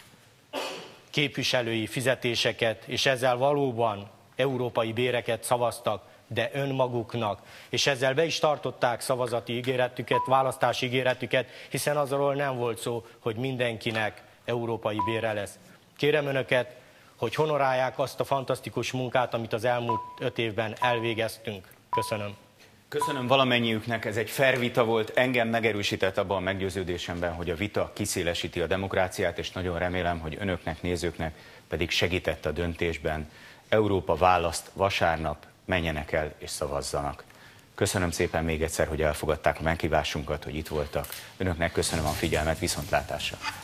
képviselői fizetéseket, és ezzel valóban európai béreket szavaztak, de önmaguknak, és ezzel be is tartották szavazati ígéretüket, választási ígéretüket, hiszen azról nem volt szó, hogy mindenkinek európai bére lesz. Kérem önöket, hogy honorálják azt a fantasztikus munkát, amit az elmúlt 5 évben elvégeztünk. Köszönöm. Köszönöm valamennyiüknek, ez egy fair vita volt, engem megerősített abban a meggyőződésemben, hogy a vita kiszélesíti a demokráciát, és nagyon remélem, hogy önöknek, nézőknek pedig segített a döntésben. Európa választ vasárnap, menjenek el és szavazzanak. Köszönöm szépen még egyszer, hogy elfogadták a meghívásunkat, hogy itt voltak. Önöknek köszönöm a figyelmet, viszontlátásra.